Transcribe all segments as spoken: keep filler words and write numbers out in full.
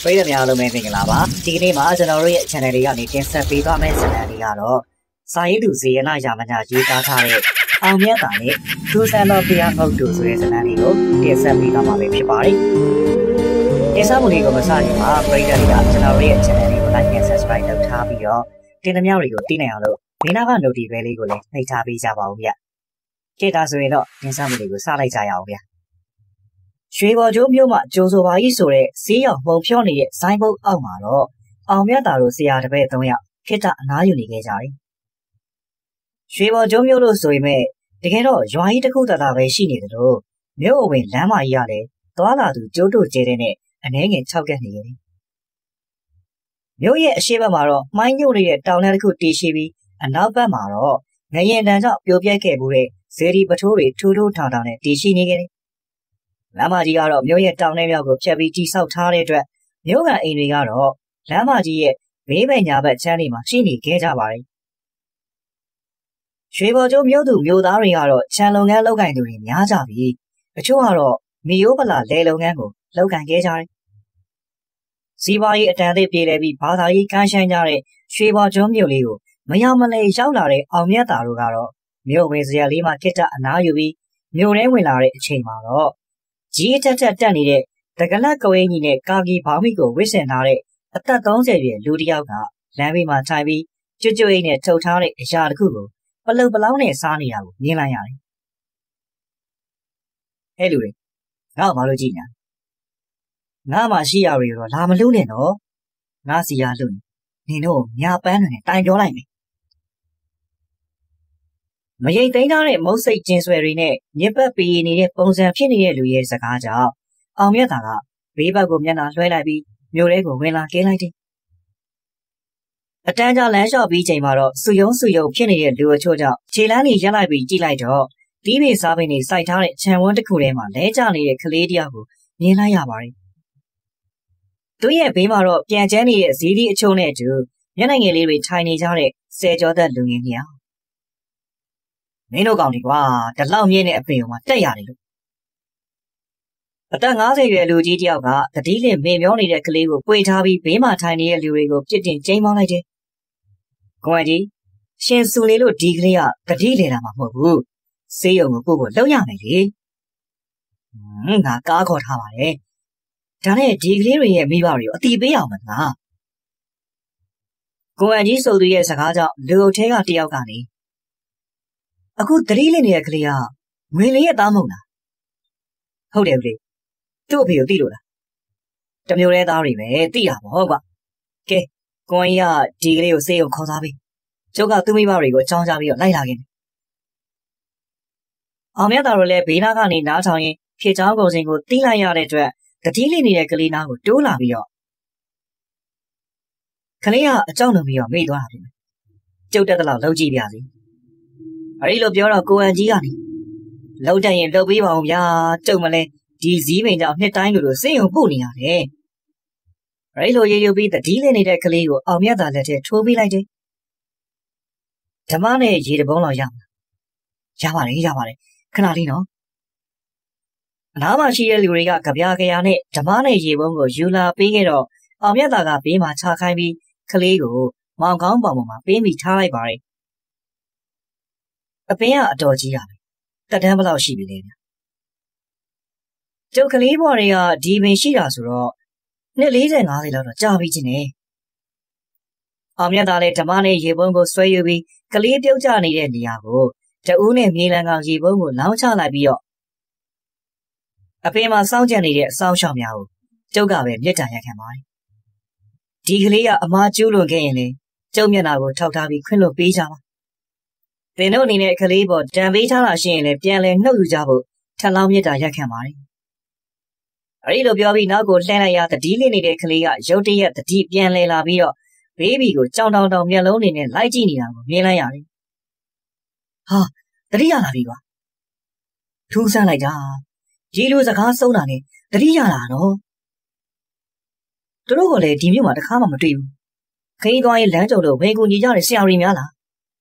ပရိသတ်များလုံးပဲမင်္ဂလာပါဒီကနေ့မှာကျွန်တော်တို့ရဲ့ channel လေးကနေတင်ဆက်ပေးသွားမယ့်ဇာတ်လမ်းလေးကတော့စာရေးသူဇေယနာရာမညာရေးသားထားတဲ့အောင်မြတ်တာနဲ့ထူးဆန်းသောဖျားဟုတ်တူဆိုတဲ့ဇာတ်လမ်းလေးကိုတင်ဆက်ပေးသွားမှာဖြစ်ပါတယ်တင်ဆက်မှုလေးကိုမစခင်မှာပရိသတ်တွေကကျွန်တော်တို့ရဲ့ channel လေးကို like and subscribe လုပ်ထားပြီးတော့တင်သမျှတွေကိုသိနိုင်အောင်လို့ဘေးနားက notification ဘဲလေးကိုလည်းနှိပ်ထားပေးကြပါဦးဗျကြည့်တာဆိုရင်တော့တင်ဆက်မှုလေးကိုစလိုက်ကြရအောင်ဗျရွှေဘော်ကျိုးမြို့မှာကျိုးဆိုပါကြီးဆိုတဲ့ဈေးရောင်ပုံဖြောနေတဲ့ဇိုင်းဘုတ်အောက်မှာတော့အောင်မြတ်တာတို့ဆရာတပည့်သုံးယောက်ခိတ္တအနားယူနေခဲ့ကြတယ်။ရွှေဘော်ကျိုးမြို့လို့ဆိုပေမဲ့တကယ်တော့ရွာကြီးတစ်ခုတည်းသာပဲရှိနေတယ်လို့မြို့အဝင်လမ်းမကြီးကလည်းသွားလာသူကျိုးတို့ကျဲတဲ့နဲ့အနှဲငယ်၆ကက်နေခဲ့တယ်။မြို့ရဲ့အရှိတ်ဘက်မှာတော့မှိုင်းညို့နေတဲ့တောင်တန်းတစ်ခုတည်ရှိပြီးအနောက်ဘက်မှာတော့ငရင်တန်ကြောင့်ပြိုပြက်ခဲ့မှုတဲ့ဇေဒီပထိုးတွေထူးထူးထောင်ထောင်နဲ့တည်ရှိနေခဲ့တယ်လမ်းမကြီးကတော့မြို့ရဲ့တောင်နဲ့မြောက်ကိုဖြတ်ပြီးတိဆောက်ထားတဲ့အတွက်မြို့ကန်အိမ်တွေကတော့လမ်းမကြီးရဲ့ဘေးဘက်ညာဘက်ချမ်းတွေမှာရှိနေခဲ့ကြပါတယ်။ရွှေဘော်ကျိုးမြို့သူမြို့သားတွေကတော့ခြံလုပ်ငန်းလုပ်ကိုင်သူတွေများကြပြီးအချို့ကတော့မီယိုးပလာလယ်လုပ်ငန်းကိုလုပ်ကိုင်ခဲ့ကြတယ်။စီးပွားရေးအတန်အသစ်ပြေလည်ပြီးဘာသာရေးကမ်းရှမ်းကြတဲ့ရွှေဘော်ကျိုးမြို့လေးကိုမရောက်မလဲရောက်လာတဲ့အောင်မြတ်တာတို့ကတော့မြို့ဝင်စရာလေးမှာခိတ္တအနားယူပြီးမြို့ထဲဝင်လာတဲ့အချိန်မှာတော့ကြီးတက်တက်တက်နေတဲ့တကလတ်ကဝင်းကြီးနဲ့ကာဂီဘောင်းမီကိုဝစ်ဆင်ထားတဲ့အသက်သုံးဆယ်ပြည့်လူတစ်ယောက်ကလမ်းဘေးမှာထိုင်ပြီးကျွတ်ကျွတ်အိတ်နဲ့ထုတ်ထားတဲ့အရာတစ်ခုကိုပလုတ်ပလောင်းနဲ့စားနေတာကိုမြင်လိုက်ရတယ်။ဟဲ့လူတွေငါ့ကိုဘာလို့ကြည့်ညာငါမှရှိရတွေတော့လာမလို့နဲ့တော့ငါစီရလို့နင်တို့ညာပန်းတွေနဲ့တိုင်ပြောလိုက်မယ်မရိတ်သိမ်းထားတဲ့မုတ်စိတ်ကျင်းဆွဲတွေနဲ့ညစ်ပတ်ပေနေတဲ့ပုံစံဖြစ်နေတဲ့လူရဲ့စကားကြောင့်အောင်မြတ်တာကဘေးဘက်ကိုမျက်နှာလွှဲလိုက်ပြီးမြို့ထဲကိုဝင်လာကဲလိုက်တယ်။အတန်းကြာလမ်းလျှောက်ပြီးချိန်မှာတော့စူယုံစူယုံဖြစ်နေတဲ့လူအချို့ကြောင့်ခြေလမ်းတွေရက်လိုက်ပြီးကြည့်လိုက်တော့တီးပေစားပင်တွေစိုက်ထားတဲ့ခြံဝန်းတစ်ခုထဲမှာလဲကျနေတဲ့ကလေးတယောက်ကိုမြင်လိုက်ရပါတယ်။သူ့ရဲ့ဘေးမှာတော့ပြန်ကျန်းနေတဲ့ဇီးဒီအချို့နဲ့အတူမျက်နှာငယ်လေးတွေထိုင်နေကြတဲ့ဆယ်ကျော်သက်လူငယ်နှစ်ယောက်မင်းတို့ကောင်ဒီကွာတလောက်မြင့်တဲ့အပင်မှာတက်ရတယ်လို့အသက်ငါးဆယ်ရွယ်လူကြီးတယောက်ကတတိလင်မေမျောနေတဲ့ကလေးကိုပွေထားပြီးဘေးမှာထိုင်နေတဲ့လူတွေကိုပြစ်တင်ကျိမ်းမောင်းလိုက်တယ်။ကွန်ကြီးရှင်စုလေလို့ဒီကလေးကတတိလေတာမှမဟုတ်ဘူး။စေးရုံကိုကိုကိုလှုပ်ရမယ်လေ။ဟင်းငါကားခေါ်ထားပါတယ်။ဒါနဲ့ဒီကလေးတွေရဲ့မိဘတွေကိုအတိပေးအောင်မလား။ကွန်ကြီးဆိုသူရဲ့စကားကြောင့်လူအုပ်ထဲကတယောက်ကနေအခုတတိလင်းနေတဲ့ကလေးကငွေလေးရဲ့သားမဟုတ်လားဟုတ်တယ်ဦးလေးသူ့အဖေကိုသိလို့လားတမျိုးလဲသားတွေပဲသိတာပေါ့ကွာကဲကိုင်းကြီးကဒီကလေးကိုစေးအောင်ခေါ်သွားပြီကျုပ်ကသူ့မိဘတွေကိုအကြောင်းကြားပြီးတော့လိုက်လာခဲ့တယ်အောင်မြတ်သားတို့လည်းဘေးနားကနေနားထောင်ရင်ဖြေချောင်းကုန်စင်ကိုတီးလိုက်ရတဲ့အတွက်တတိလင်းနေတဲ့ကလေးနားကိုတိုးလာပြီးတော့ကလေးကအကြောက်လို့ပြီးတော့မိသွားတာဖြစ်မယ်ကျုပ်တက်တဲ့လောက်လှုပ်ကြည့်ပြစီအဲ့လိုပြောတော့ကိုအန်ကြီးကနေလှုပ်တက်ရင်လှုပ်ပေးပါဦးဗျာကျုံမလဲဒီဇီးမိန်ကြောင့်နှစ်တိုင်းလိုလိုစိတ်ုံပို့နေရတယ်အဲ့လိုရေရုပ်ပြီးတတိလေးနေတဲ့ကလေးကိုအောင်မြတ်သာလက်ထဲထိုးပေးလိုက်တယ်ဓမ္မနဲ့ရေတပုံးလောက်ရမှာရပါတယ်ရပါတယ်ခဏလေးနော်အနားမှာရှိတဲ့လူတွေကကြပြားကြရာနဲ့ဓမ္မနဲ့ရေပုံးကိုယူလာပေးခဲ့တော့အောင်မြတ်သာကဘေးမှာခြာခိုင်းပြီးကလေးကိုမောင်ကောင်းပေါင်ပေါ်မှာပေးမိထားလိုက်ပါတယ်အပင်ကအတော်ကြီးတာပဲတက်တန်းဘလောက်ရှိပြီလဲဗျကျုပ်ကလေးဘွားတွေကဒီပင်ရှိတာဆိုတော့နှစ်၄၀ ၅၀လောက်တော့ကြာပြီချင်းနေအောင်မြတ်သားလည်းဓမ္မနဲ့ရေပုံးကိုဆွဲယူပြီးကလေးပြုတ်ကျနေတဲ့နေရာကိုတအူးနဲ့မြေလံကောင်ရေပုံးကိုလောင်းချလိုက်ပြီးတော့အပင်မှာစောင့်ကြံနေတဲ့အဆောင်ရှောင်များကိုကျုပ်ကပဲမြစ်တံရက်ခံပါတယ်ဒီကလေးကအမားကျူးလွန်ခဲ့ရင်လေကျုပ်မျက်နှာကိုထောက်ထားပြီးခွင့်လွှတ်ပေးကြပါသင်တို့အနေနဲ့ကလေးပေါ်တံပေးထားတာရှိရင်လည်းပြန်လဲနှုတ်ယူကြဖို့ထက်လောင်းမြစ်တာရက်ခံပါတယ်။အဲဒီလိုပြောပြီးနောက်ကိုလှည့်လိုက်ရတတိလေးနေတဲ့ကလေးကရုတ်တရက်တတိပြန်လဲလာပြီးတော့ဘေးဘီကိုကြောင်တောင်တောင်မျက်လုံးတွေနဲ့လိုက်ကြည့်နေတာကိုမြင်လိုက်ရတယ်။ဟာတတိရလာပြီကွာ။ထူးဆန်းလိုက်တာ။ရေလိုစကားဆုံးတာနဲ့တတိရလာတော့သူတို့ကလည်းဒီမြို့မှာတစ်ခါမှမတွေ့ဘူး။ခင်းသွားရင်လမ်းကြုံလို့ဝေကူညီကြတဲ့ဆရာတွေများလား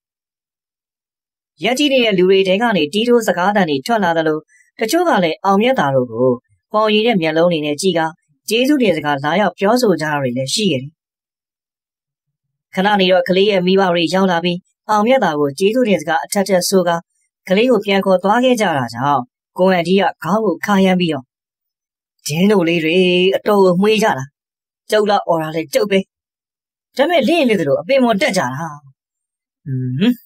ရက်ကြီးနေတဲ့လူတွေတဲကနေတီးထိုးစကားတန်တွေထွက်လာတယ်လို့တချို့ကလည်းအောင်မြတ်တာတို့ကိုပေါ်ရည်တဲ့မျက်လုံးတွေနဲ့ကြည်ကကျေးဇူးတင်စကားလာရောက်ပြောဆိုကြတာတွေလည်းရှိခဲ့တယ်ခဏနေတော့ကလေးရဲ့မိဘတွေရောက်လာပြီးအောင်မြတ်တာကိုကျေးဇူးတင်စကားအထက်ထက်ဆိုကကလေးကိုပြန်ခေါ်သွားခဲ့ကြတာကြောင့်ကိုအန်တီကခေါင်းကိုခါရမ်းပြီးတော့ဂျင်းတို့လေးတွေအတော်ကိုမှွေးကြတာကျုပ်လောက်អော်တာလဲကျုပ်ပဲဒါမဲ့လင်းလေးတို့အပင်ပေါ်တက်ကြတာဟွန်း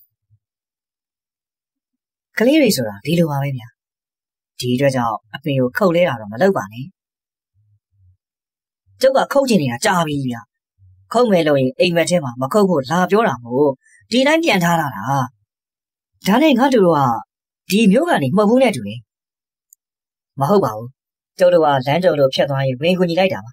ကလေးတွေဆိုတာဒီလိုပါပဲဗျာဒီအတွက်ကြောင့်အပင်ကိုခုတ်လဲတာတော့မလုပ်ပါနဲ့ကျုပ်ကခုတ်ချင်နေတာကြာပြီဗျာခုတ်မယ်လို့ရင်အိမ်မက်ထဲမှာမခုတ်ဖို့လာပြောတာမို့ဒီတိုင်းပြန်ထားတာလားဒါနဲ့ငါတို့ကဒီမျိုးကနေမှုတ်ဘူးနဲ့တူတယ်မဟုတ်ပါဘူးကျုပ်တို့ကလမ်းကြုံလို့ဖြတ်သွားရင်ဝင်ကူညီလိုက်တာပါ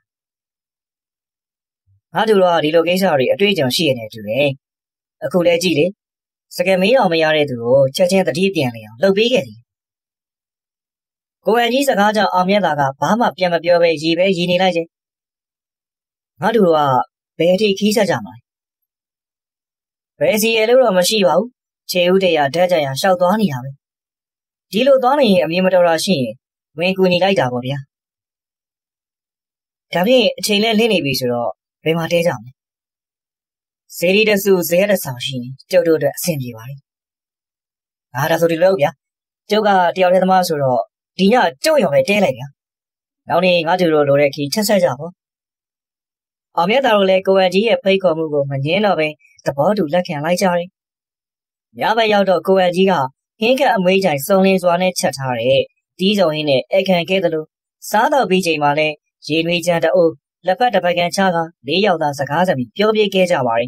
ငါတို့ကဒီလိုကိစ္စတွေအတွေ့အကြုံရှိရနေတူတယ်အခုလဲကြည့်လေစကယ်မေးအောင်မရတဲ့သူကိုချက်ချင်းတတိပြန်လေအောင်လှုပ်ပေးခဲ့တယ်ကိုအန်ကြီးစကားကြောင့်အောင်မြတ်တာကဘာမှပြန်မပြောပဲရီပဲရီနေလိုက်ချင်းငါတို့ကဘယ်အထိခီးဆက်ကြမှာလဲဘယ်စီရလို့တော့မရှိပါဘူးခြေဦးတရဓာတ်ကြရရှောက်သွားနေတာပဲဒီလိုသွားနေရင်အမြင်မတော်တာရှိရင်ဝင်ကူညီလိုက်တာပေါ့ဗျာဒါဖြင့်အချိန်လဲလင်းနေပြီဆိုတော့ဘယ်မှာတဲကြမလဲဇေဒီတဆူဇေရတဆောင်ရှိရင်ကျုပ်တို့အတွက်အဆင်ပြေပါလိမ့်ငါဒါဆိုဒီလိုဗျာကျုပ်ကတယောက်တည်းသမားဆိုတော့ဒီညကျုပ်ရောပဲတဲလိုက်ဗျာနောက်နေ့ငါတို့လိုတဲ့ခီးချက်ဆက်ကြပေါ့အောင်မြတ်တာတို့လည်းကိုအန်ကြီးရဲ့ဖိတ်ခေါ်မှုကိုမငင်းတော့ပဲသဘောတူလက်ခံလိုက်ကြတယ်ညဘက်ရောက်တော့ကိုအန်ကြီးကဟင်းကအမွေးကြိုင်စုံလင်းစွာနဲ့ချက်ထားတဲ့ဒီစုံဟင်းနဲ့အခန့်ခဲ့တယ်လို့စားတော့ပြီးချိန်မှာလဲရေနွေးချမ်းတအိုးလက်ဖက်တစ်ပတ်ကန်ချကလေးယောက်သားစကားစပြီးပြောပြခဲ့ကြပါတယ်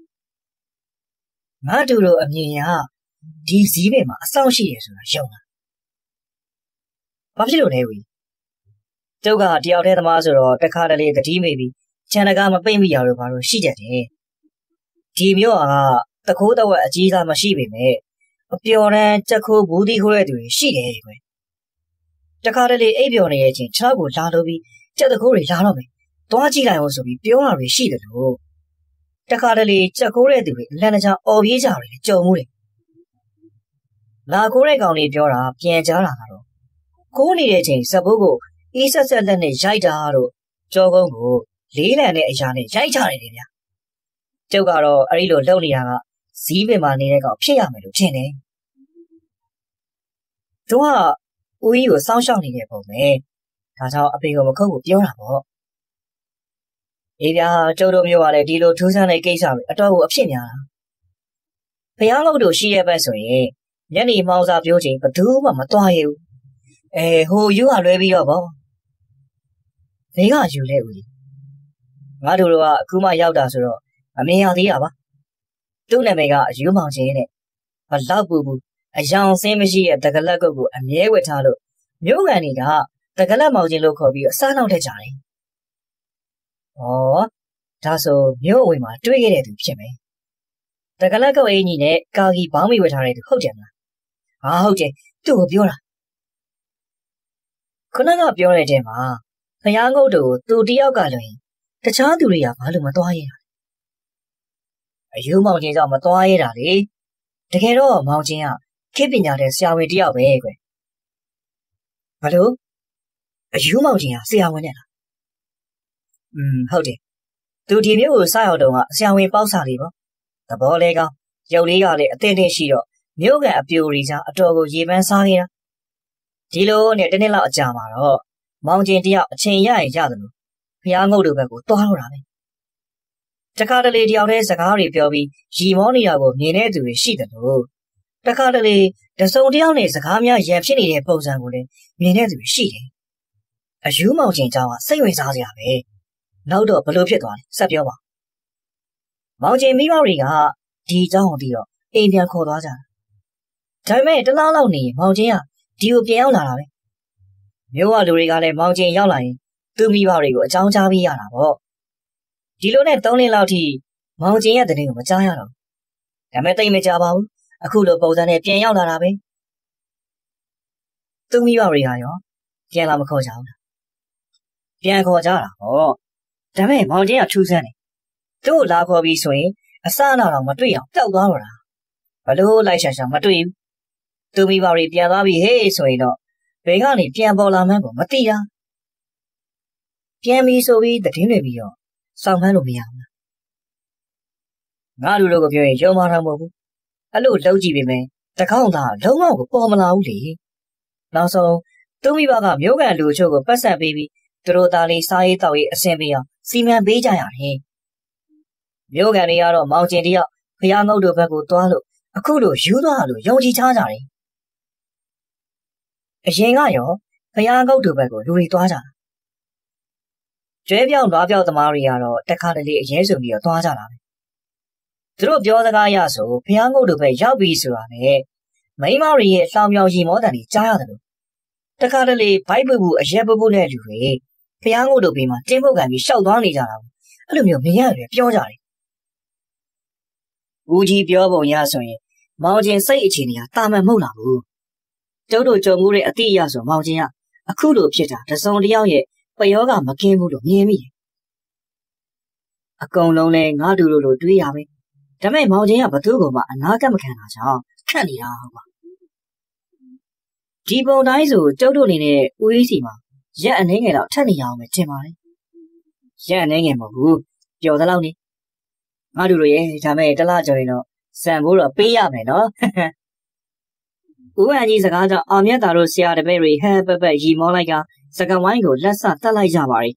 ငါတို့တို့အမြင်ရဒီစည်းပင်မှာအဆောင်ရှိတယ်ဆိုတာယုံလားဘာဖြစ်လို့လဲဝီကျုပ်ကတယောက်တည်းသမားဆိုတော့တခါတလေတတိမေပြီးခြံတကားမပိတ်မိရလို့ဘာလို့ရှိကြတယ်ဒီမျိုးကတခိုးတဝက်အကြီးစားမရှိပေမဲ့အပျော်တန်းချက်ခိုးဘူးဒီခိုးတဲ့သူတွေရှိတယ်ကွယ်တခါတလေအိပ်ပျော်နေတဲ့အချိန်ခြောက်ကိုလာလို့ပြီးချက်တခိုးတွေလာတော့မယ်သွားကြည့်လိုက်အောင်ဆိုပြီးပြောတာတွေရှိတယ်လို့တခါတလေချက်ခိုးတဲ့သူတွေအလန့်တကြားအော်ပြေးကြတယ်ကြုံမှုတယ်လာခိုးတဲ့ကောင်တွေပြောတာပြန်ကြားတာကတော့ခိုးနေတဲ့အချိန်စပိုးကိုအေးဆက်ဆက်လက်နဲ့ရိုက်တာတို့ကြောကုန်းကိုလေးလံတဲ့အရာနဲ့ရိုက်ချတယ်လေဗျာကျုပ်ကတော့အဲ့ဒီလိုလှုပ်နေတာကဇီးပင်မှာနေတဲ့ကောင်ဖြစ်ရမယ်လို့ထင်တယ်သူကဦးကြီးကိုစောင့်ရှောက်နေတဲ့ပုံပဲဒါကြောင့်အဖေကမခုတ်ကိုပြောတာပေါ့အေးဗျာကျုပ်တို့မျိုးကလည်းဒီလိုထူးဆန်းတဲ့ကိစ္စတွေအတော်ကိုအဖြစ်များတာဖျားငုတ်တို့ရှိရဲ့ဘက်ဆိုရင်ညနေမှောင်စာပြောချိန်ဘယ်သူမှမသွားရဘူးအဲဟိုယူကလွဲပြီးတော့ပေါ့ဘေးကယူလဲဦးငါတို့ကအခုမှရောက်တာဆိုတော့မမြင်ရသေးတာပါသူ့နာမည်ကအယူမောင်ချင်းနဲ့ဘလောက်ပူပူအယောင်ဆင်းမရှိတဲ့တကလက်ကုတ်ကိုအမြဲဝတ်ထားလို့မျိုးကန်တွေကတကလက်မောင်ချင်းလို့ခေါ်ပြီးအစားနောက်ထက်ကြတယ်။ဩဒါဆိုမျိုးအဝေးမှာတွေ့ခဲ့တဲ့သူဖြစ်မယ်။တကလက်ကုတ်အင်းကြီးနဲ့ကာဂီဘောင်းမိဝတ်ထားတဲ့သူဟုတ်တယ်မလား။ဟာဟုတ်တယ်သူ့ကိုပြောတာ။ခုနကပြောတဲ့တဲမှာဖျားငုတ်တို့သူတယောက်ကလည်းတခြားသူတွေကဘာလို့မသွားရတာအယူမောင်ချင်းကြောင့်မသွားရတာလေတကယ်တော့မောင်ချင်းကခေပညာတဲ့ဆရာဝန်တယောက်ပဲကွယ်ဘာလို့အယူမောင်ချင်းကဆရာဝန်နဲ့လားอืมဟုတ်တယ်သူဒီမျိုးကိုစရောက်တော့ကဆရာဝန်ပေါက်စားလေးပေါ့သဘောလဲကောင်းရုပ်လေးကလည်းအသင့်တင့်ရှိတော့မျိုးကန်အပြိုတွေကြားအတော်ကိုရေပန်းစားနေတာဒီလိုနဲ့တနေ့လောက်အကြာမှာတော့မောင်ချင်းတယောက်အချိန်ရရင်ရတယ်လို့ဖျားငုတ်တို့ဘက်ကိုသွားတော့တာပဲတခါတလေတယောက်တည်းစကားတွေပြောပြီးရီမောနေတာကိုမြင်တဲ့သူတွေရှိတယ်လို့တခါတလေတစုံတယောက်နဲ့စကားများရန်ဖြစ်နေတဲ့ပုံစံကိုလည်းမြင်တဲ့သူတွေရှိတယ်အယူမောင်ချင်းကြောင့်ကစိတ်ဝင်စားစရာပဲနောက်တော့ဘလို့ဖြစ်သွားလဲဆက်ပြောပါမောင်ချင်းမိဘတွေကဒီအကြောင်းကိုပြီးတော့အိမ်ပြန်ခေါ်သွားကြတာဒါပေမဲ့တလားလောက်နေမောင်ချင်းကဒီကိုပြန်ရောက်လာတာပဲမျိုးဝလူတွေကလည်းမောင်ချင်းရောက်လာရင်သူ့မိဘတွေကိုအကြောင်းကြားပေးရတာပေါ့ဒီလိုနဲ့သုံးလလောက်ထိမောင်ချင်းရဲ့တဲ့ကိုမကြားရတော့ဒါပေမဲ့တိတ်မကြပါဘူးအခုလိုပုံစံနဲ့ပြန်ရောက်လာတာပဲသူ့မိဘတွေကရောပြန်လာမခေါ်ကြဘူးလားပြန်ခေါ်ကြတာဟောဒါပေမဲ့မောင်ချင်းကထူးဆန်းတယ်သူ့လာခေါ်ပြီးဆိုရင်အစအနတော့မတွေ့အောင်ပျောက်သွားတော့တာဘလို့လိုက်ရှာရှာမတွေ့ဘူးသူ့မိဘတွေပြန်သွားပြီဟေးဆိုရင်တော့ဘယ်ကနေပြန်ပေါ်လာမှန်းကိုမသိတာပြန်ပြီးဆိုပြီးတည်င်းတွေပြီးတော့စောင့်ဖမ်းလို့မရဘူးငါလူတို့ကိုပြောရင်ယုံမှာတော့မဟုတ်ဘူးအဲ့လိုလှုပ်ကြည့်ပေမဲ့တကောင်းသားလုံးဝကိုပေါ်မလာဘူးလေနောက်ဆုံးသူမိဘကမျိုးကန်လူချို့ကိုပတ်ဆက်ပေးပြီးသူတို့သားလေးစားရေးတောက်ရေးအဆင်ပြေအောင်စီမံပေးကြရတယ်မျိုးကန်တွေကတော့မောင်ကျင်တယောက်ဖျားငုတ်တို့ဘက်ကိုတွားလို့အခုလိုယူသွားလို့ယုံကြည်ချကြတယ်အရင်ကရောဖျားငုတ်တို့ဘက်ကိုလူတွေတွားကြတာကျွဲပြောင်းလွားပြောင်းသမားတွေကတော့တခါတလေအရေးဆိုပြီးတော့တွားကြတာပဲသူတို့ပြောစကားရဆိုဖျားငုတ်တို့ဘက်ရောက်ပြီးဆိုတာနဲ့မိန်းမတွေရဲ့အလောင်ပြောင်ရီမောတန်တွေကြားရတယ်လို့တခါတလေဘိုက်ပူပူအရက်ပူပူနဲ့လူတွေဖျားငုတ်တို့ဘေးမှာတင်းပုတ်ကန်ပြီးရှောက်သွားနေကြတာအဲ့လိုမျိုးမြင်ရတယ်ပြောကြတယ်ဦးကြီးပြောပုံရဆိုရင်မောင်ကျင်စိတ်အခြေအနေကတာမန်မဟုတ်လားဘူးကျုပ်တို့ကြုံမှုတဲ့အတိအရဆိုမောင်ကျင်ကအခုလိုဖြစ်တာတစုံတစ်ယောက်ရဲ့ပယောကမကင်းဘူးလို့မြင်မိတယ်အကုန်လုံးလဲငါတို့လိုလိုတွေးရပဲဒါပေမဲ့မောင်ကျင်ကဘသူ့ကိုမှအနာကပ်မခံတာကြောင့်ခက်နေတာဟုတ်ပါဒီပုံတိုင်းဆိုကျုပ်တို့အနေနဲ့ဦးရေးစီမှာရက်အနေငယ်တော့ထက်နေရအောင်ပဲထင်ပါလေရက်အနေငယ်မဟုတ်ဘူးပျော်သလောက်နေငါတို့လိုရဲ့ဒါမဲ့တလားကြော်ရင်တော့စံဖို့တော့ပေးရမယ်နော်ဦးအန်ကြီးစကားကြောင့်အောင်မြတ်တာတို့ဆရာတပည့်တွေဟဲပပရီမောလိုက်ကစကဝိုင်းကိုလက်ဆတက်လိုက်ကြပါရီ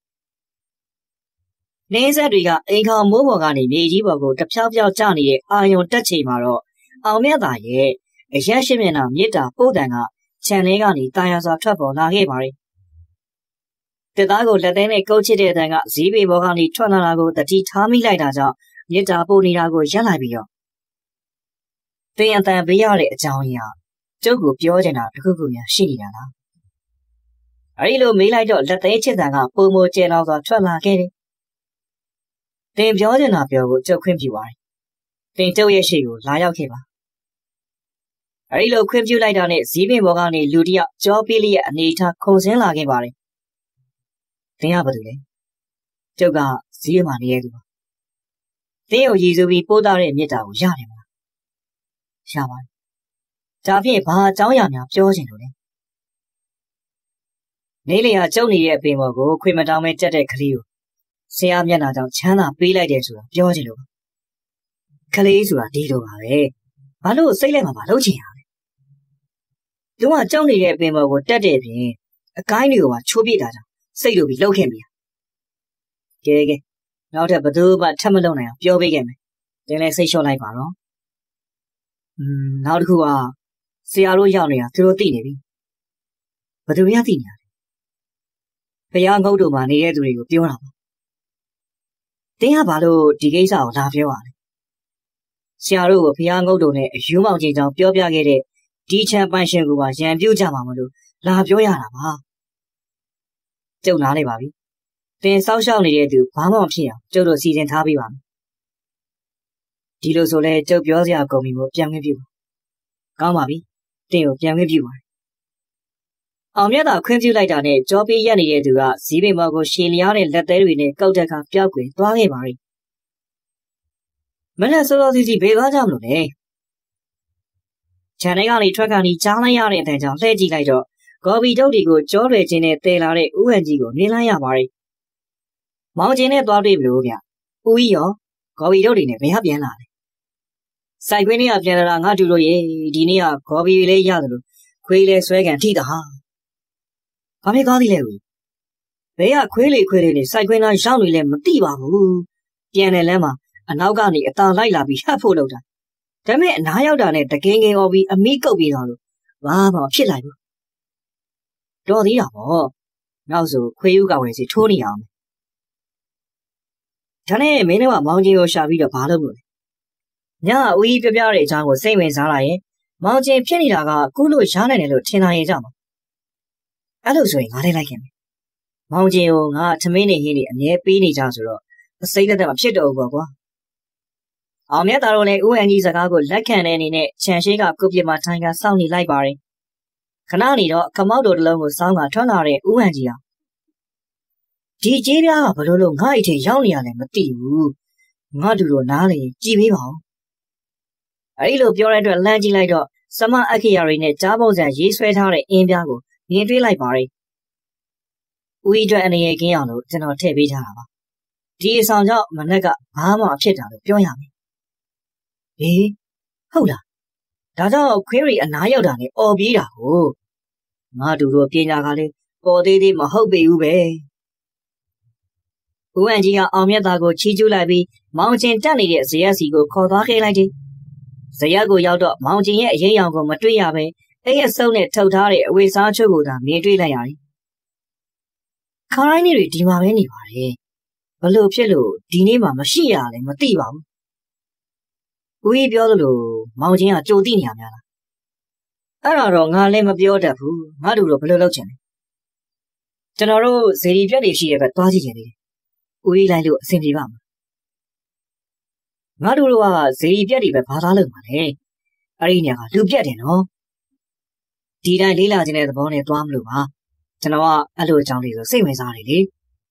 နေဆက်တွေကအိမ်ခေါင်မိုးပေါ်ကနေမြေကြီးပေါ်ကိုတဖြောက်ဖြောက်ကျနေတဲ့အာယုံတက်ချိန်မှာတော့အောင်မြတ်တာရဲ့အရက်ရှိမျက်နှာမြစ်တာပို့တန်ကခြံလေးကနေတာယာစွာထွက်ပေါ်လာခဲ့ပါရီတက်သားကိုလက်သေးနဲ့ကုတ်ချစ်တဲ့အတန်ကဇီးပေဘောကနေထွက်လာတာကိုတတိထားမိလိုက်တာကြောင့်မြစ်တာပို့နေတာကိုရပ်လိုက်ပြီးတော့တင်အတန်ပေးရတဲ့အကြောင်းအရာကျုပ်ကိုပြောချင်တာတခုခုများရှိနေတာလားအဲဒီလိုမေးလိုက်တော့လက်သေးချစ်တန်ကပုံမကျဲလောက်စွာထွက်လာခဲ့တယ်တင်ပြောချင်တာပြောကိုကျုပ်ခွင့်ပြုပါတယ်တင်ကျုပ်ရဲ့ရှိကိုလာရောက်ခဲ့ပါအဲဒီလိုခွင့်ပြုလိုက်တာနဲ့ဇီးပင်ဘောကနေလူတယောက်ကြောပေးလျက်အနေထားခုန်ဆင်းလာခဲ့ပါတယ်တင်ရပါသူလေကျုပ်ကဇီးရမှာနေရသူပါတင်းကိုရည်စူးပြီးပို့တာတဲ့မြစ်တာကိုရတယ်မလားရပါတယ်ဒါဖြင့်ဘာအကြောင်းအရာများပြောချင်လို့လဲနေလေဟာကျုံနေတဲ့အပင်ပေါ်ကိုခွေမတောင်းမဲတက်တဲ့ကလေးကိုဆရာမျက်နှာကြောင့်ချမ်းသာပေးလိုက်တယ်ဆိုတာပြောချင်လို့ကလေးဆိုတာဒီလိုပါပဲဘာလို့စိတ်လက်မှာမလုပ်ချင်ရလဲသူကကျုံနေတဲ့အပင်ပေါ်ကိုတက်တဲ့ပြင်အကိုင်းတွေကိုပါချိုးပြစ်တာကြောင့်စိတ်လိုပြီးလှုပ်ခဲ့မိကဲကဲနောက်ထပ်ဘသူမှထပ်မလုပ်နိုင်အောင်ပြောပေးခဲ့မယ်တင်လဲစိတ်လျှော့လိုက်ပါတော့อืมနောက်တစ်ခုကဆရာတို့ရောက်နေတာသူတို့သိနေပြီဘသူများသိနေလဲဘုရားငုတ်တို့မှာနေတဲ့သူတွေကိုပြောတာပါတင်းကဘာလို့ဒီကိစ္စကိုလာပြောရလဲဆရာတို့ကဘုရားငုတ်တို့နဲ့အယူမောင်ချင်းကြောင့်ပြောပြခဲ့တဲ့ဒီချမ်းပန်းရှင်ကပါရံပြုတ်ကြမှာမလို့လာပြောရတာပါကျုပ်နားနေပါပြီတင်စောက်ရှောက်နေတဲ့သူဘာမှမဖြစ်အောင်ကျုပ်တို့စီစဉ်ထားပေးပါမယ်ဒီလိုဆိုလဲကျုပ်ပြောစရာကုန်ပြီမို့ပြန်ခွင့်ပြုပါကောင်းပါပြီတင်ကိုပြန်ခွင့်ပြုပါတယ်အောင်မြတ်သာခွင့်ပြုလိုက်တာနဲ့ကြောပေးရက်နေတဲ့သူကဇီးပင်မော်ကိုရှည်လျားတဲ့လက်သေးတွေနဲ့ကောက်တက်ခါပျောက်ကွယ်သွားခဲ့ပါရီမနဲ့စောစောစီစီဘေးသွားကြမလို့လေခြံထဲကနေထွက်ခါနီကြားလိုက်ရတဲ့အတန်ကြောင့်လှည့်ကြည့်လိုက်တော့ဂေါ်ဘီတုတ်တွေကိုကြောလွယ်ချင်းနဲ့တဲလာတဲ့ဥဟန်ကြီးကိုမြင်လိုက်ရပါရီမောင်ကျင်းနဲ့သွားတွေ့ပြီလို့ဗျဦးကြီးရောဂေါ်ဘီတုတ်တွေနဲ့ဘယ်ဟာပြန်လာလဲစိုက်ခွင်းလေးကပြန်လာတာငါတူလို့ရေဒီနေ့ကဂေါ်ဘီလေးရတယ်လို့ခွေးလေးဆွဲကန်ထိတာဟာဘာဖြစ်သွားသေးလဲဦးဘယ်ကခွေးလေးခွေးလေးနဲ့စိုက်ခွင်းသားရောက်နေလဲမသိပါဘူးပြန်တဲ့လမ်းမှာအနောက်ကနေအသာလိုက်လာပြီးဟတ်ဖို့လုပ်တာဒါပေမဲ့အနားရောက်တာနဲ့တကင်းကင်းအော်ပြီးအမိကုတ်ပြီးတော့လို့ဘာမှမဖြစ်လိုက်ဘူးတော်သေးတာပေါ့နောက်ဆိုခွေးဥကဝယ်စီထိုးနေအောင်ဒါနဲ့မင်းတို့ကမောင်ကြီးကိုရှာပြီးတော့ဘာလုပ်လို့လဲညဦးကြီးပြပြတဲ့အကြောင်းကိုစိတ်ဝင်စားလာရင်မောင်ကြီးဖြစ်နေတာကကုလို့ရားနိုင်တယ်လို့ထင်လာရင်ကြမှာအဲ့လိုဆိုရင်ငါလည်းလိုက်ခင်မယ်မောင်ကြီးကိုငါထမင်းနေဟင်းနေအမြဲပေးနေကြဆိုတော့အစိမ့်သက်သက်မဖြစ်တော့ဘူးပေါ့ကွာအောင်မြတ်သားတို့လည်းဦးအန်ကြီးစကားကိုလက်ခံတဲ့အနေနဲ့ခြံရှိကကုပ်ပြမထိုင်ကစောင့်နေလိုက်ပါတယ်ခဏနေတော့ခမောက်တို့တစ်လုံးကိုစောင်းကထွက်လာတဲ့ဦးအန်ကြီးဟာဒီကြေးပြားကဘလို့လို့ငါ့အိတ်ထဲရောက်နေရတယ်မသိဘူးငါတို့တို့နားလေကြည်ပေးပါဦးအဲဒီလိုပြောတဲ့အတွက်လမ်းကြည့်လိုက်တော့စမအခရာတွေနဲ့ကြားပုံစံရေးဆွဲထားတဲ့အင်းပြားကိုမြင်တွေ့လိုက်ပါရီဦးကြီးအတွက်အနေရကင်းအောင်လို့ကျွန်တော်ထည့်ပေးထားတာပါဒီအဆောင်ကြောင့်မနက်ကဘာမှအဖြစ်တာလို့ပြောရမယ်ဟေးဟုတ်လားဒါကြောင့်ခွေးရီအနားရောက်တာနဲ့អော်ပြေးတာကိုငါတို့တို့ပညာကလည်းပေါ်သေးသေးမဟုတ်ပေဘူးပဲဦးအန်ကြီးကအောင်မြတ်သားကိုချီးကျူးလိုက်ပြီးမောင်ကျင်တက်နေတဲ့ဇရက်စီကိုခေါ်သွားခဲ့လိုက်တယ်ဇရက်ကိုရောက်တော့မောင်ကျင်ရဲ့အရေးရောင်ကိုမတွေ့ရပဲအဲ့ရဲ့စုံနဲ့ထုတ်ထားတဲ့အဝေစားချုပ်ကိုသာမြင်တွေ့လိုက်ရတယ်ခါရိုင်းနေတွေဒီမှာပဲနေပါတယ်ဘလို့ဖြစ်လို့ဒီနေ့မှမရှိရလဲမသိပါဘူးဦးကြီးပြောသလိုမောင်ကျင်ကကြိုသိနေရများလားအဲ့ဒါတော့ငါလည်းမပြောတတ်ဘူးငါတို့တော့ဘယ်လိုလုပ်ချင်လဲကျွန်တော်တို့ဇေဒီပြက်တွေရှိတဲ့ဘက်သွားကြည့်ကြတယ်ဦးကြီးလိုက်လို့အဆင်ပြေပါ့မလားငါတို့ကဇေဒီပြက်တွေပဲဘာသာလုပ်မှာလဲအဲ့ဒီနေရာကလူပြက်တယ်နော်ဒီတိုင်းလေးလာခြင်းတဲ့သဘောနဲ့သွားမလို့ပါကျွန်တော်ကအဲ့လိုအကြောင်းလေးဆိုစိတ်ဝင်စားတယ်လေ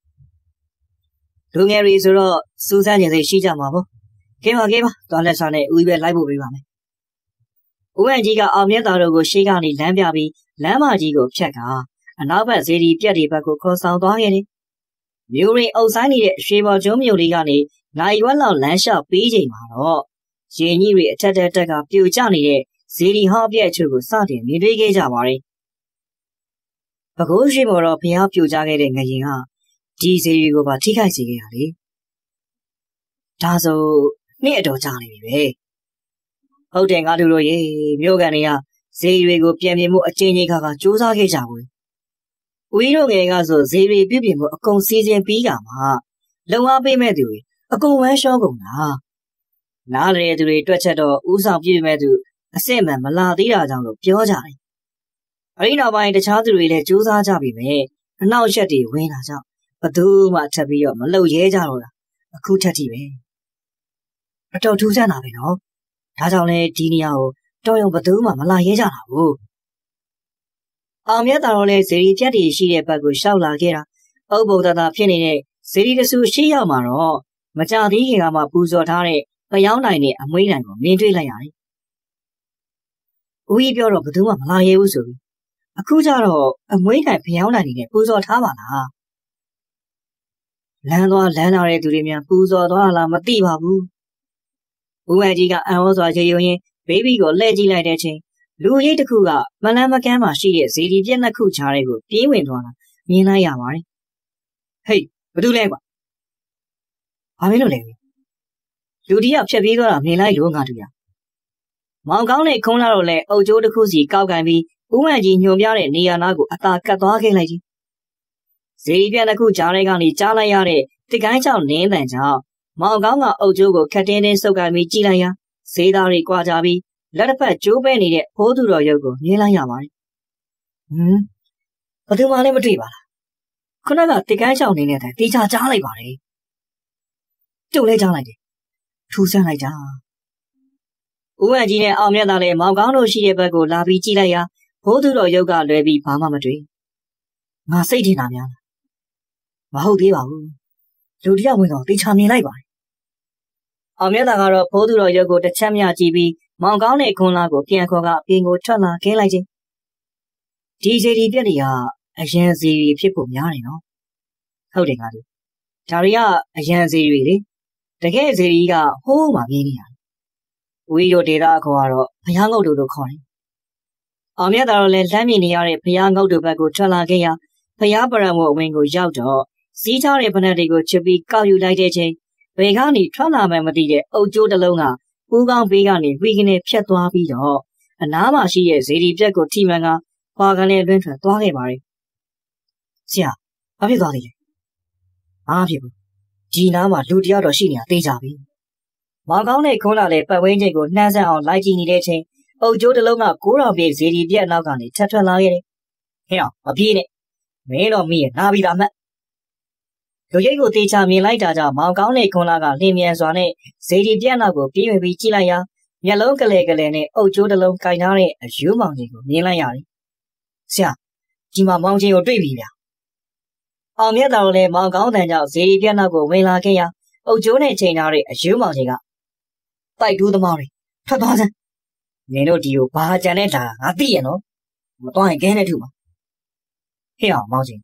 လူငယ်တွေဆိုတော့စူးစမ်းနေစိတ်ရှိကြမှာပေါ့ကဲပါကဲပါသွားလက်စားနဲ့ဦးကြီးပဲလိုက်ဖို့ပေးပါမယ်ဦးအန်ကြီးကအောင်မြတ်သားတို့ကိုရှေ့ကနေလမ်းပြပြီးလမ်းမကြီးကိုဖြတ်ကအနောက်ဘက်ဇေဒီပြက်တွေဘက်ကိုခေါ်ဆောင်သွားခဲ့တယ်မြို့ရင်းအုပ်ဆိုင်နေတဲ့ရွှေဘော်ကျွန်းမြို့လေးကနေနိုင်ရွက်လောက်လမ်းလျှောက်ပေးချိန်မှာတော့ရင်ကြီးတွေအထက်တက်တက်ကပြိုကျနေတဲ့ဇေဒီဟောပြက်အချို့ကိုစတင်မြင်တွေ့ခဲ့ကြပါတယ်။ပဲခူးရှိမော်တော့ဖျားပြိုကျခဲ့တဲ့ငရင်ကဒီဇေဒီကိုပါထိခိုက်စေခဲ့ရလေ။ဒါဆိုနှစ်အတော်ကြာနေပြီပဲ။ဟုတ်တယ်ငါတို့တို့ရေမြို့ကန်တွေကဇေဒီတွေကိုပြန်ပြင်မှုအချင်းချင်းခါကစူးစမ်းခဲ့ကြဘူး။ဦးတို့ငယ်ကဆိုဇေဒီပြုပြင်မှုအကုန်စီစဉ်ပြီးကမှလုံအားပေးမဲ့သူတွေအကုန်ဝမ်းရှောကုန်တာနားလေသူတွေတွက်ချက်တော့ဥဆောင်ပြည့်မဲ့သူအစ်စ်မှန်မလာသေးတာကြောင့်လို့ပြောကြတယ်အရင်နောက်ပိုင်းတခြားသူတွေလည်းကြိုးစားကြပြီပဲအနောက်ရက်တွေဝင်လာကြောင့်ဘသူမှထပ်ပြီးတော့မလုံရဲကြတော့တာအခုထက်ထိပဲအတော်ထူးဆန်းတာပဲနော်ဒါကြောင့်လေဒီနေရာကိုတော်ရုံဘသူမှမလာရဲကြတာဘူးအောင်မြတ်တော်လည်းဇေဒီပြက်တွေရှိတဲ့ဘက်ကိုရှောက်လာခဲ့တာအုပ်ပုံတသာဖြစ်နေတဲ့ဇေဒီတဆူရှိရောက်မှာတော့မကြသေးခင်ကမှပူဇော်ထားတဲ့ဖျောင်းနိုင်တဲ့အမွှေးနိုင်ကိုမြင်တွေ့လိုက်ရတယ်။ဦးကြီးပြောတော့ဘယ်သူမှမလာရဲဘူးဆိုပြီးအခုကျတော့အမွှေးနိုင်ဖျောင်းနိုင်နေတဲ့ပူဇော်ထားပါလား။လမ်းသွားလမ်းလာတဲ့သူတွေများပူဇော်သွားလားမသိပါဘူး။ဦးဝဲကြီးကအံ့ဩစွာရေယုံရင်ဘေဘီကိုလှည့်ကြည့်လိုက်တဲ့ချိန်လူကြီးတစ်ခုကမလန်းမကန်းမှရှိတဲ့ဇေဒီပြက်နှစ်ခုချားတဲ့ကိုပြေးဝင်သွားတာမြင်လိုက်ရပါတယ်။ဟေးဘာတူလဲကွာ။ဘာမင်းလို့လဲလူတယောက်ဖြတ်ပြေးသွားတာမြင်လိုက်လို့ငါတို့ရမောင်ကောင်းနဲ့ခုံးလာတော့လဲအုတ်ကျိုးတစ်ခုစီကောက်ကင်ပြီးဦးမန်ကြီးညွန်ပြတဲ့နေရာနားကိုအသာကတ်သွားခဲ့လိုက်ကြီးဇေဒီပြက်တစ်ခုကြားထဲကနေကြားလိုက်ရတဲ့တကိုင်းချောင်းနင်းတန်ကြောင့်မောင်ကောင်းကအုတ်ကျိုးကိုခက်တင်းတင်းစုပ်ကင်ပြီးကြည့်လိုက်ရဈေးသားတွေကြွားကြပြီးလက်တစ်ဖက်ကျိုးပဲနေတဲ့ဖိုးသူတော်ရုပ်ကိုမြင်လိုက်ရပါတယ်ဟမ်ဘယ်သူမှလည်းမတွေ့ပါလားခုနကတကိုင်းချောင်းနင်းတဲ့တေချာကြားလိုက်ပါတယ်ကျုပ်လဲကြားလိုက်တယ်ထူးဆန်းလိုက်ကြဦးဝဲကြီးနဲ့အောင်မြတ်သားလည်းမောင်ကောင်းတို့ရှိတဲ့ဘက်ကိုလာပြီးကြည့်လိုက်ရာဘိုးသူတော်ရုပ်ကလွယ်ပြီးဘာမှမတွေ့ငါစိတ်ထင်တာများလားမဟုတ်သေးပါဘူးလူတယောက်ဝင်တော့တေချာမြင်လိုက်ပါတယ်အောင်မြတ်သားကတော့ဘိုးသူတော်ရုပ်ကိုတစ်ချက်မြကြည့်ပြီးမောင်ကောင်းနဲ့ခွန်လာကိုပြန်ခေါ်ကအပြင်ကိုထွက်လာခင်းလိုက်ခြင်းဒီစီဒီပြက်တွေကအရန်စီတွေဖြစ်ဖို့များတယ်နော်ဟုတ်တယ်ငါတို့ဒါတွေကအရန်စီတွေလေတကယ်ဇေဒီကဟိုးမှမြင်နေတာဝီရိုဒေတာခေါ်ကတော့ဘုရားငုတ်တို့လို့ခေါ်တယ်အောင်မြတ်တော်လည်းလမ်းမြင်နေရတဲ့ဘုရားငုတ်တို့ဘက်ကိုထွက်လာခဲ့ရာဘုရားပရံဝအဝင်းကိုရောက်တော့စီးထားတဲ့ဖနက်တွေကိုချစ်ပြီးကောက်ယူလိုက်တဲ့ချိန်ဘယ်ကနေထွက်လာမှမသိတဲ့အုတ်ကျိုးတစ်လုံးကပူးကောင်းဘေးကနေဝီကနေဖြတ်သွားပြီးတော့အနားမှာရှိတဲ့ဇေဒီပြက်ကိုထိမှန်ကခွာကလေးအတွင်းထွက်သွားခဲ့ပါတယ်ဆရာဘာဖြစ်သွားသေးလဲဘာဖြစ်ဘူးဒီနားမှာလူတယောက်တော့ရှိနေတာသိကြပြီမောင်ကောင်းနဲ့ခွန်းလာတဲ့ပတ်ဝန်းကျင်ကိုနှမ်းဆန်းအောင်လိုက်ကြည့်နေတဲ့ချိန်အုတ်ကျိုးတစ်လုံးကကိုးတော်ပြေဇေဒီပြက်နောက်ကနေထပ်ထွက်လာခဲ့တယ်ဟဲ့အောင်မပြေးနဲ့မင်းတော့မိရနာပြီးသားမှတ်လူရိတ်ကိုတေချာမြင်လိုက်တာကြောင့်မောင်ကောင်းနဲ့ခွန်းလာကလင်းမြန်စွာနဲ့ဇေဒီပြက်နောက်ကိုပြေးဝင်ပြီးကြည့်လိုက်ရာမျက်လုံးကလေးကလေးနဲ့အုတ်ကျိုးတစ်လုံးကင်ထားတဲ့အယူမောင်ကြီးကိုမြင်လိုက်ရတယ်ဆရာဒီမှာမောင်ကြီးကိုတွေ့ပြီဗျာအောင်မြတ်တော်လည်းမောင်ကောင်းတန်ကြောင့်ဇေဒီပြက်နောက်ကိုဝင်လာခဲ့ရာအုတ်ကျိုးနဲ့ချိန်ထားတဲ့အယူမောင်ကြီးကတိုက်တူးသမားတွေထွက်သွားစမ်းနင်တို့ဒီကိုဘာကြံနေတာငါသိရနော်မသွားရင်ကဲနဲ့ထုမှာဟေ့အောင်မောင်ကြီးင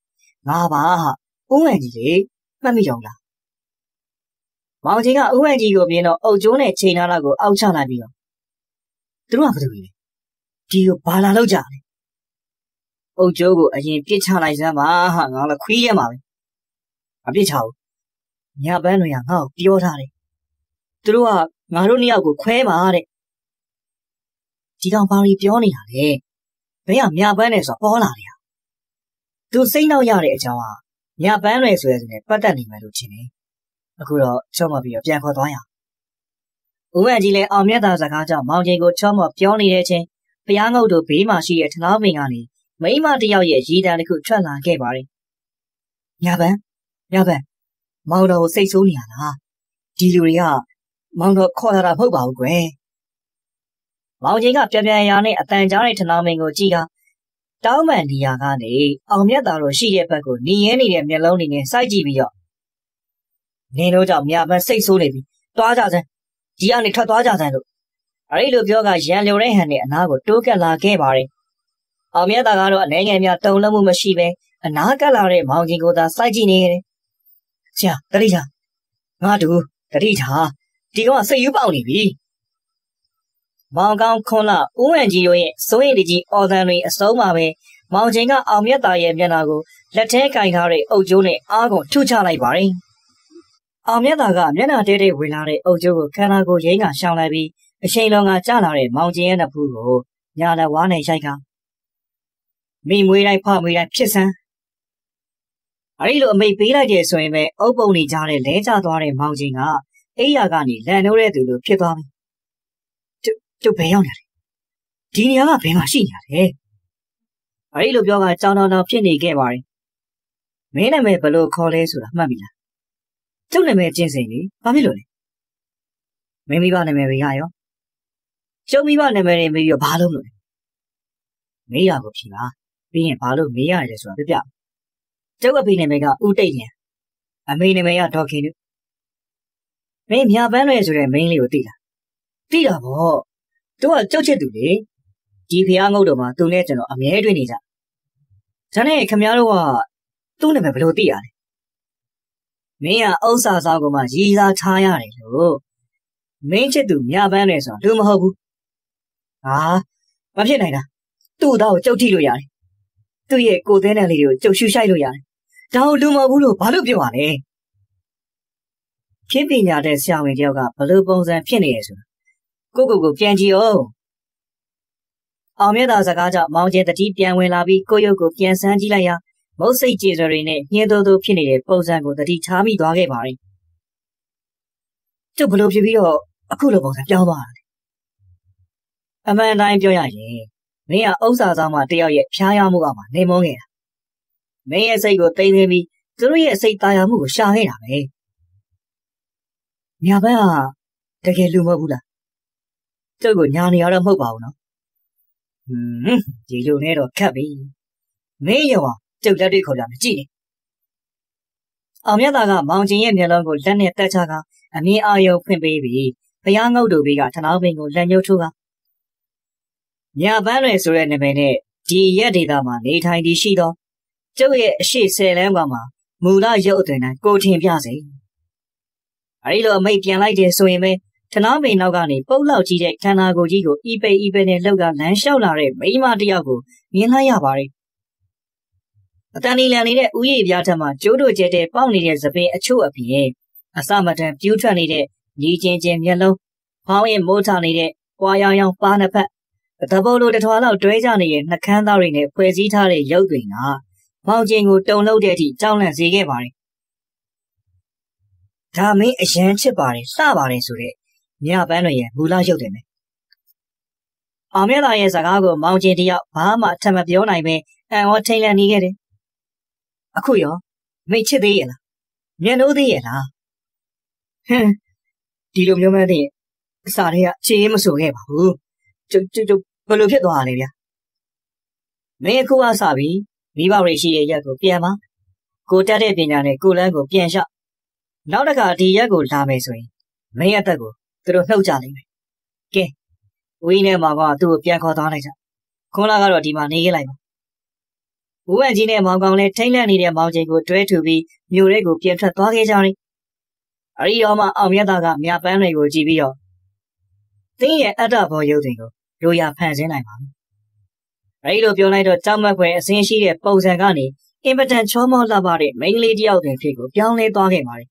ငါပါဟာဦးဝံကြီးလေမှတ်မိတော့လားမောင်ချင်းကဦးဝံကြီးကိုမြင်တော့အုတ်ကျိုးနဲ့ချိန်ထားတာကိုအောက်ချလိုက်ပြီးတော့သူတို့ကဘာလုပ်လဲဒီကိုဘာလာလောက်ကြလဲအုတ်ကျိုးကိုအရင်ပြစ်ချလိုက်စမ်းပါဟာငါလည်းခွေးရမှာပဲမပြစ်ချဘူးညပန်းတွေကငါ့ကိုပြောထားတယ်သူတို့ကငါတို့နှစ်ယောက်ကိုခွဲပါတဲ့ဒီကောင်ဘာလို့ပြောနေတာလဲဘယ်ကမြပန်းလဲဆိုတော့ပေါ်လာတယ်သူစိတ်နှောက်ရတဲ့အကြောင်းကညပန်းလွယ်ဆိုရဲဆိုနေပတ်သက်နေမယ်လို့ထင်တယ်အခုတော့ချော့မပြီးတော့ပြန်ခေါ်သွားရဦးဝံကြီးလည်းအောင်မြတ်သားစကားကြောင့်မောင်ချင်းကိုချော့မပြောနေတဲ့အချိန်ဘုရားငုတ်တို့ဘေးမှာရှိတဲ့ထနောက်ပင်ကနေမိမတယောက်ရဲ့ရည်တံတစ်ခုထွက်လာခဲ့ပါတယ်ညပန်းညပန်းမောင်တော်ကိုစိတ်ဆိုးနေရလားဒီလူတွေကမောင်တော်ခေါ်လာတာမဟုတ်ပါဘူးကွယ်မောင်ချင်းကပြန်ပြန်ရာနဲ့အတန်ကြားတဲ့ထနောက်ပင်ကိုကြည့်တာတောင်းပန်နေရကနေအောင်မြတ်သားတို့ရှိတဲ့ဘက်ကိုနေရဲနေတဲ့မျက်လုံးတွေနဲ့စိုက်ကြည့်ပြီးတော့နင်တို့ကြောင့်မြပန်းစိတ်ဆိုးနေပြီတွားကြစမ်းဒီကနေထွက်သွားကြစမ်းလို့အဲ့ဒီလိုပြောကရန်လျော်တဲ့ဟန်နဲ့အနားကိုတိုးကပ်လာခဲ့ပါတယ်အောင်မြတ်သားကတော့အနေငယ်များတုံလုံးမှုမရှိပဲအနားကပ်လာတဲ့မောင်ကြီးကိုသာစိုက်ကြည့်နေတယ်ဆရာတတိချာငါတို့တတိချာဒီကောင်ကစိတ်ယူပေါက်နေပြီမောင်ကောင်းခွန်းလာဦးဝံကြီးတို့ရဲ့စိုးရိမ်တကြီးအော်သံတွေအစုံပါပဲမောင်ချင်းကအောင်မြတ်သားရဲ့မျက်နှာကိုလက်ထဲကင်ထားတဲ့အုပ်ကျိုးနဲ့အားကုန်ထုချလိုက်ပါတယ်အောင်မြတ်သားကမျက်နှာတဲတဲဝင်လာတဲ့အုပ်ကျိုးကိုခန္ဓာကိုယ်ရင်းကရှောင်လိုက်ပြီးအချိန်လုံးကကျလာတဲ့မောင်ချင်းရဲ့နှဖူးကိုညာလက်ဝါးနဲ့ရိုက်ကမိမွေးတိုင်းဖမွေးတိုင်းဖြစ်စမ်းအဲ့ဒီလိုအမိတ်ပေးလိုက်တဲ့ဆိုရင်ပဲအုပ်ပုံနေကြတဲ့လဲကျသွားတဲ့မောင်ချင်းကအိယာကနေလန်နိုးတဲ့သူလိုဖြစ်သွားပြီကျုပ်ဘယ်ရောက်နေလဲဒီနေရာကဘယ်မှာရှိနေရလဲအဲ့ဒီလိုပြောကကြောင်တောင်တောင်ဖြစ်နေခဲ့ပါတယ်မင်းနာမည်ဘယ်လိုခေါ်လဲဆိုတာမှတ်ပြီလားကျုပ်နာမည်ကျင်းစိန်လေဘာဖြစ်လို့လဲမင်းမိဘနာမည်ပဲရရောကျုပ်မိဘနာမည်တွေမေးပြီးဘာလုပ်လို့လဲမေးရကိုဖြေပါပြီးရင်ဘာလို့မေးရတယ်ဆိုတာပြပြကျုပ်အဖေနာမည်ကဦးတိတ်ဉာဏ်အမေနာမည်ကဒေါ်ခင်တို့မင်းမြပန်းလွယ်ဆိုတဲ့မင်းလေးကိုသိလားသိတာပေါ့သူကကြောက်ချစ်သူလေဒီဖျားငုတ်တော်မှာသူနဲ့ကျွန်တော်အမြဲတွေ့နေကြဒါနဲ့ခင်ဗျားတို့ကသူ့နာမည်ဘယ်လိုသိရလဲမင်းကဥစ္စာဆောင်ကမှရည်စားထားရတယ်လို့မင်းချစ်သူမြပန်းတယ်ဆိုတော့လူမဟုတ်ဘူးဟာမဖြစ်နိုင်တာသူ့သားကိုကြောက်ထိလို့ရတယ်သူ့ရဲ့ကိုယ်သေးတဲ့လေးကိုကြောက်ရှူရှိုက်လို့ရတယ်ဒါကိုလူမဟုတ်ဘူးလို့ဘာလို့ပြောရလဲခေပညာတဲ့ဆရာဝန်တယောက်ကဘယ်လိုပုံစံဖြစ်နေလဲဆိုတာကိုကိုကိုပြန်ကြည့်အောင်အောင်မြတ်သားစကားကြောင့်မောင်ကျဲတတိပြန်ဝင်လာပြီးကိုရုပ်ကိုပြန်ဆန်းကြည့်လိုက်ရာမုတ်စိတ်ကြေစွတွေနဲ့ညှင်းသိုးသိုးဖြစ်နေတဲ့ပုံစံကိုတတိချားမိသွားခဲ့ပါတယ်ကျုပ်ဘလို့ဖြစ်ပြီးတော့အခုလိုပုံစံပြောင်းသွားတာလဲအမှန်တိုင်းပြောရရင်မင်းကဥစ္စာဆောင်မှတယောက်ရဲ့ဖျားရမှုကမှနေမုန်းခဲ့တာမင်းရဲ့စိတ်ကိုတိမ်သိမ်းပြီးသူတို့ရဲ့စိတ်သားရမှုကိုရှာခဲ့တာပဲညာဘက်ကတကယ်လူမဟုတ်ဘူးလားကျုပ်ကိုညာနေရတော့မဟုတ်ပါဘူးနော်ဟွန်းဒီလိုနဲ့တော့ခက်ပြီမင်းရောကျုပ်လက်တွေခေါ်ကြမယ်ကြည့်နေအောင်မြတ်သားကမောင်ကျင်ရဲ့မျက်လုံးကိုလက်နဲ့တက်ချကအမြင်အာရုံဖွင့်ပေးပြီးဘုရားငုတ်တို့ဘေးကထနောက်ပင်ကိုလက်ညှိုးထိုးကညာပန်းလွယ်ဆိုတဲ့နာမည်နဲ့ဒီရက်ဒေသမှာနေထိုင်တည်ရှိသောကျုပ်ရဲ့အရှိဆယ်လမ်းကမှာမူလရုပ်အသွင်တိုင်းကိုထင်ပြစေအဲဒီလိုအမိတ်ပြန်လိုက်တယ်ဆိုရင်ပဲထနောက်ပင်နောက်ကနေပုတ်လောက်ကြီးတဲ့ခန္ဓာကိုယ်ကြီးကိုအီပိအီပိနဲ့လှုပ်ကလမ်းလျှောက်လာတဲ့မိန်းမတစ်ယောက်ကိုမြင်လိုက်ရပါတယ်အတန်လီလန်နေတဲ့ဥယျာဉ်ပြားထက်မှကျိုးတို့ကျဲတဲ့ပေါက်နေတဲ့သပင်အချို့အပြင်အစမတန်ပြူးထွက်နေတဲ့ညီချင်းချင်းမျက်လုံးဖောင်းရင်မိုးထနေတဲ့ပွားရောင်ရောင်ပါးနှစ်ဖက်တပုတ်လိုတထွာလောက်တွဲကြနေတဲ့နှကန်းသားတွေနဲ့ဖွဲ့စည်းထားတဲ့ရုပ်တွေကမောင်ကျင်ကိုတုံလို့တဲ့အထိကြောက်လန့်စေခဲ့ပါတယ်ဒါမင်းအရန်ချစ်ပါတယ်လှပါတယ်ဆိုတဲ့မြပန်းတွေရဲ့မူလရုပ်တွေပဲအောင်မြတ်သားရဲ့စကားကိုမောင်ကျင်တယောက်ဘာမှထပ်မပြောနိုင်ပဲအံ့ဩထိတ်လန့်နေခဲ့တယ်အခုရောမိတ်ချစ်သေးရဲ့လားမျက်နှိုးသေးရဲ့လားဟမ်ဒီလိုမျိုးမှန်းသိရင်အစာတွေကချေးမဆိုခဲ့ပါဘူးကျုပ်ကျုပ်ဘယ်လိုဖြစ်သွားရလဲဗျာမင်းအခုအစားပြီးမိဘတွေရှိတဲ့ရက်ကိုပြန်ပါကိုတက်တဲ့ပညာနဲ့ကိုလန်းကိုပြန်လျှောက်နောက်တစ်ခါဒီရက်ကိုလာမယ်ဆိုရင်မင်းရဲ့အသက်ကိုသူတို့နှုတ်ကြလိမ့်မယ်ကဲဝီးနဲ့မောင်ကသူ့ကိုပြန်ခေါ်သွားလိုက်ကြခွန်လာကတော့ဒီမှာနေခဲ့လိုက်ပါဦးဝံကြီးနဲ့မောင်ကောင်လည်းထိမ့်လန့်နေတဲ့မောင်ချင်းကိုတွဲထူပြီးမြို့ရဲကိုပြန်ထွက်သွားခဲ့ကြတယ်။အဲဒီတော့မှအောင်မြတ်သားကမြပန်းတွေကိုကြည့်ပြီးတော့သင်ရဲ့အတ္တဘောရုပ်တွေကိုလိုရာဖန်ဆင်းနိုင်ပါပြီ။အဲဒီလိုပြောလိုက်တော့ကြောက်မက်ဖွယ်အစင်းရှိတဲ့ပုံစံကနေအင်ပတန်ချောမောလှပတဲ့မိန်းကလေးတယောက်တွင်ဖြစ်ကိုပြောင်းလဲသွားခဲ့ပါတယ်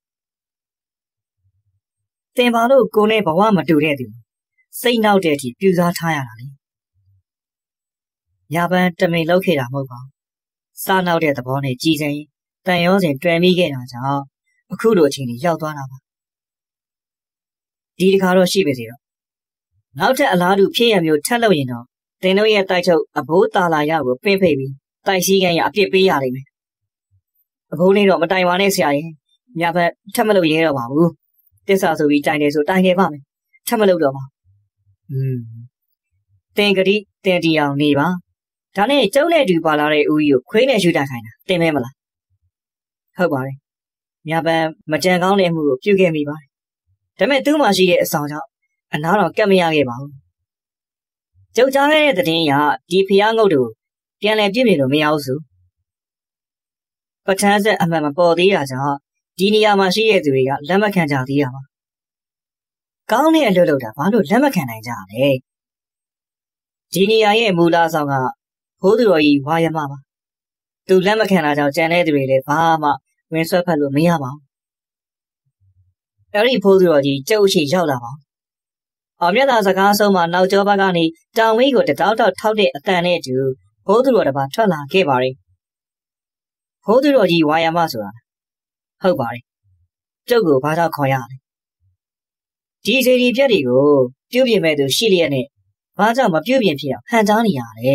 ။သင်ပါလို့ကိုနဲ့ဘဝမတူတဲ့သူစိတ်နောက်တဲ့အထိပြူစားထားရတာလေ။ညာပန်းတမိန်လောက်ခဲ့တာမဟုတ်ပါဘူး။စားနောက်တဲ့သဘောနဲ့ကြည်စင်တန်ရောစဉ်တွယ်မိခဲ့တာကြောင့်အခုလိုအချိန်ကြီးရောက်သွားတာပါ။ဒီတခါတော့ရှိပါစေတော့။နောက်ထပ်အလားတူဖြစ်ရမျိုးထပ်လို့ရင်တော့သင်တို့ရဲ့တိုက်ချုပ်အဘိုးတာလာရကိုပင့်ဖိတ်ပြီးတိုက်ရှိကန်ရအပြစ်ပေးရလိမ့်မယ်။အဘိုးလေးတော့မတိုင်ပါနဲ့ဆရာရင်။ညာဘက်ထပ်မလို့ရဲတော့ပါဘူး။တစ္ဆာဆိုပြီးတိုင်တယ်ဆိုတိုင်တယ်ပါမယ်။ထပ်မလို့တော့ပါ။อืมသင်ကတိတင်တီအောင်နေပါ။ဒါနဲ့ကျုံနဲ့တူပါလာတဲ့ဦးကြီးကိုခွေးနဲ့ရှူတိုက်ခိုင်းတာတင်မဲမလား။ဟုတ်ပါတယ်။ညာဘက်မကြံကောင်းတဲ့မှုကိုပြုခဲ့မိပါတယ်။ဒါပေမဲ့သူ့မှာရှိတဲ့အဆောင်ကြောင့်အနားတော်ကတ်မရခဲ့ပါဘူး။ကျုပ်ကြားခဲ့တဲ့သတင်းအရဒီဖျားငုတ်တို့ပြန်လည်ပြည့်မြင်လို့မရဘူးဆိုပဋ္ဌာန်းဆက်အမှန်မပေါ်သေးတာကြောင့်ဒီနေရာမှာရှိတဲ့သူတွေကလက်မခံကြသေးတာပါ။ကောင်းတဲ့အလုပ်လုပ်တာဘာလို့လက်မခံနိုင်ကြလဲ။ဒီနေရာရဲ့မူလဆောင်ကဘိုးသူတော်ကြီးဝါယမပါ။သူလက်မခံတာကြောင့်ကြံတဲ့သူတွေလည်းဘာမှဝင်ဆွဲဖက်လို့မရပါဘူး။အဲ့ဒီဘိုးသူတော်ကြီးကျုပ်ရှိရောက်လာပါအောင်မြတ်သာစကားဆုံးမှာနောက်ကျောဘက်ကနေတောင်ဝင်းကိုတတောက်တောက်ထောက်တဲ့အတန်နဲ့အတူဘိုးသူတော်တစ်ပါးထွက်လာခဲ့ပါတယ်။ဘိုးသူတော်ကြီးဝါယာမဆိုတာဟုတ်ပါတယ်။ကျုပ်ကိုဘာသာခေါ်ရလဲ။ဒီစီဒီပြက်တွေကိုပြုတ်ပြင်မဲ့သူရှိလျက်နဲ့ဘာကြောင့်မပြုတ်ပြင်ဖြစ်အောင်ဟန်ကြားနေရလဲ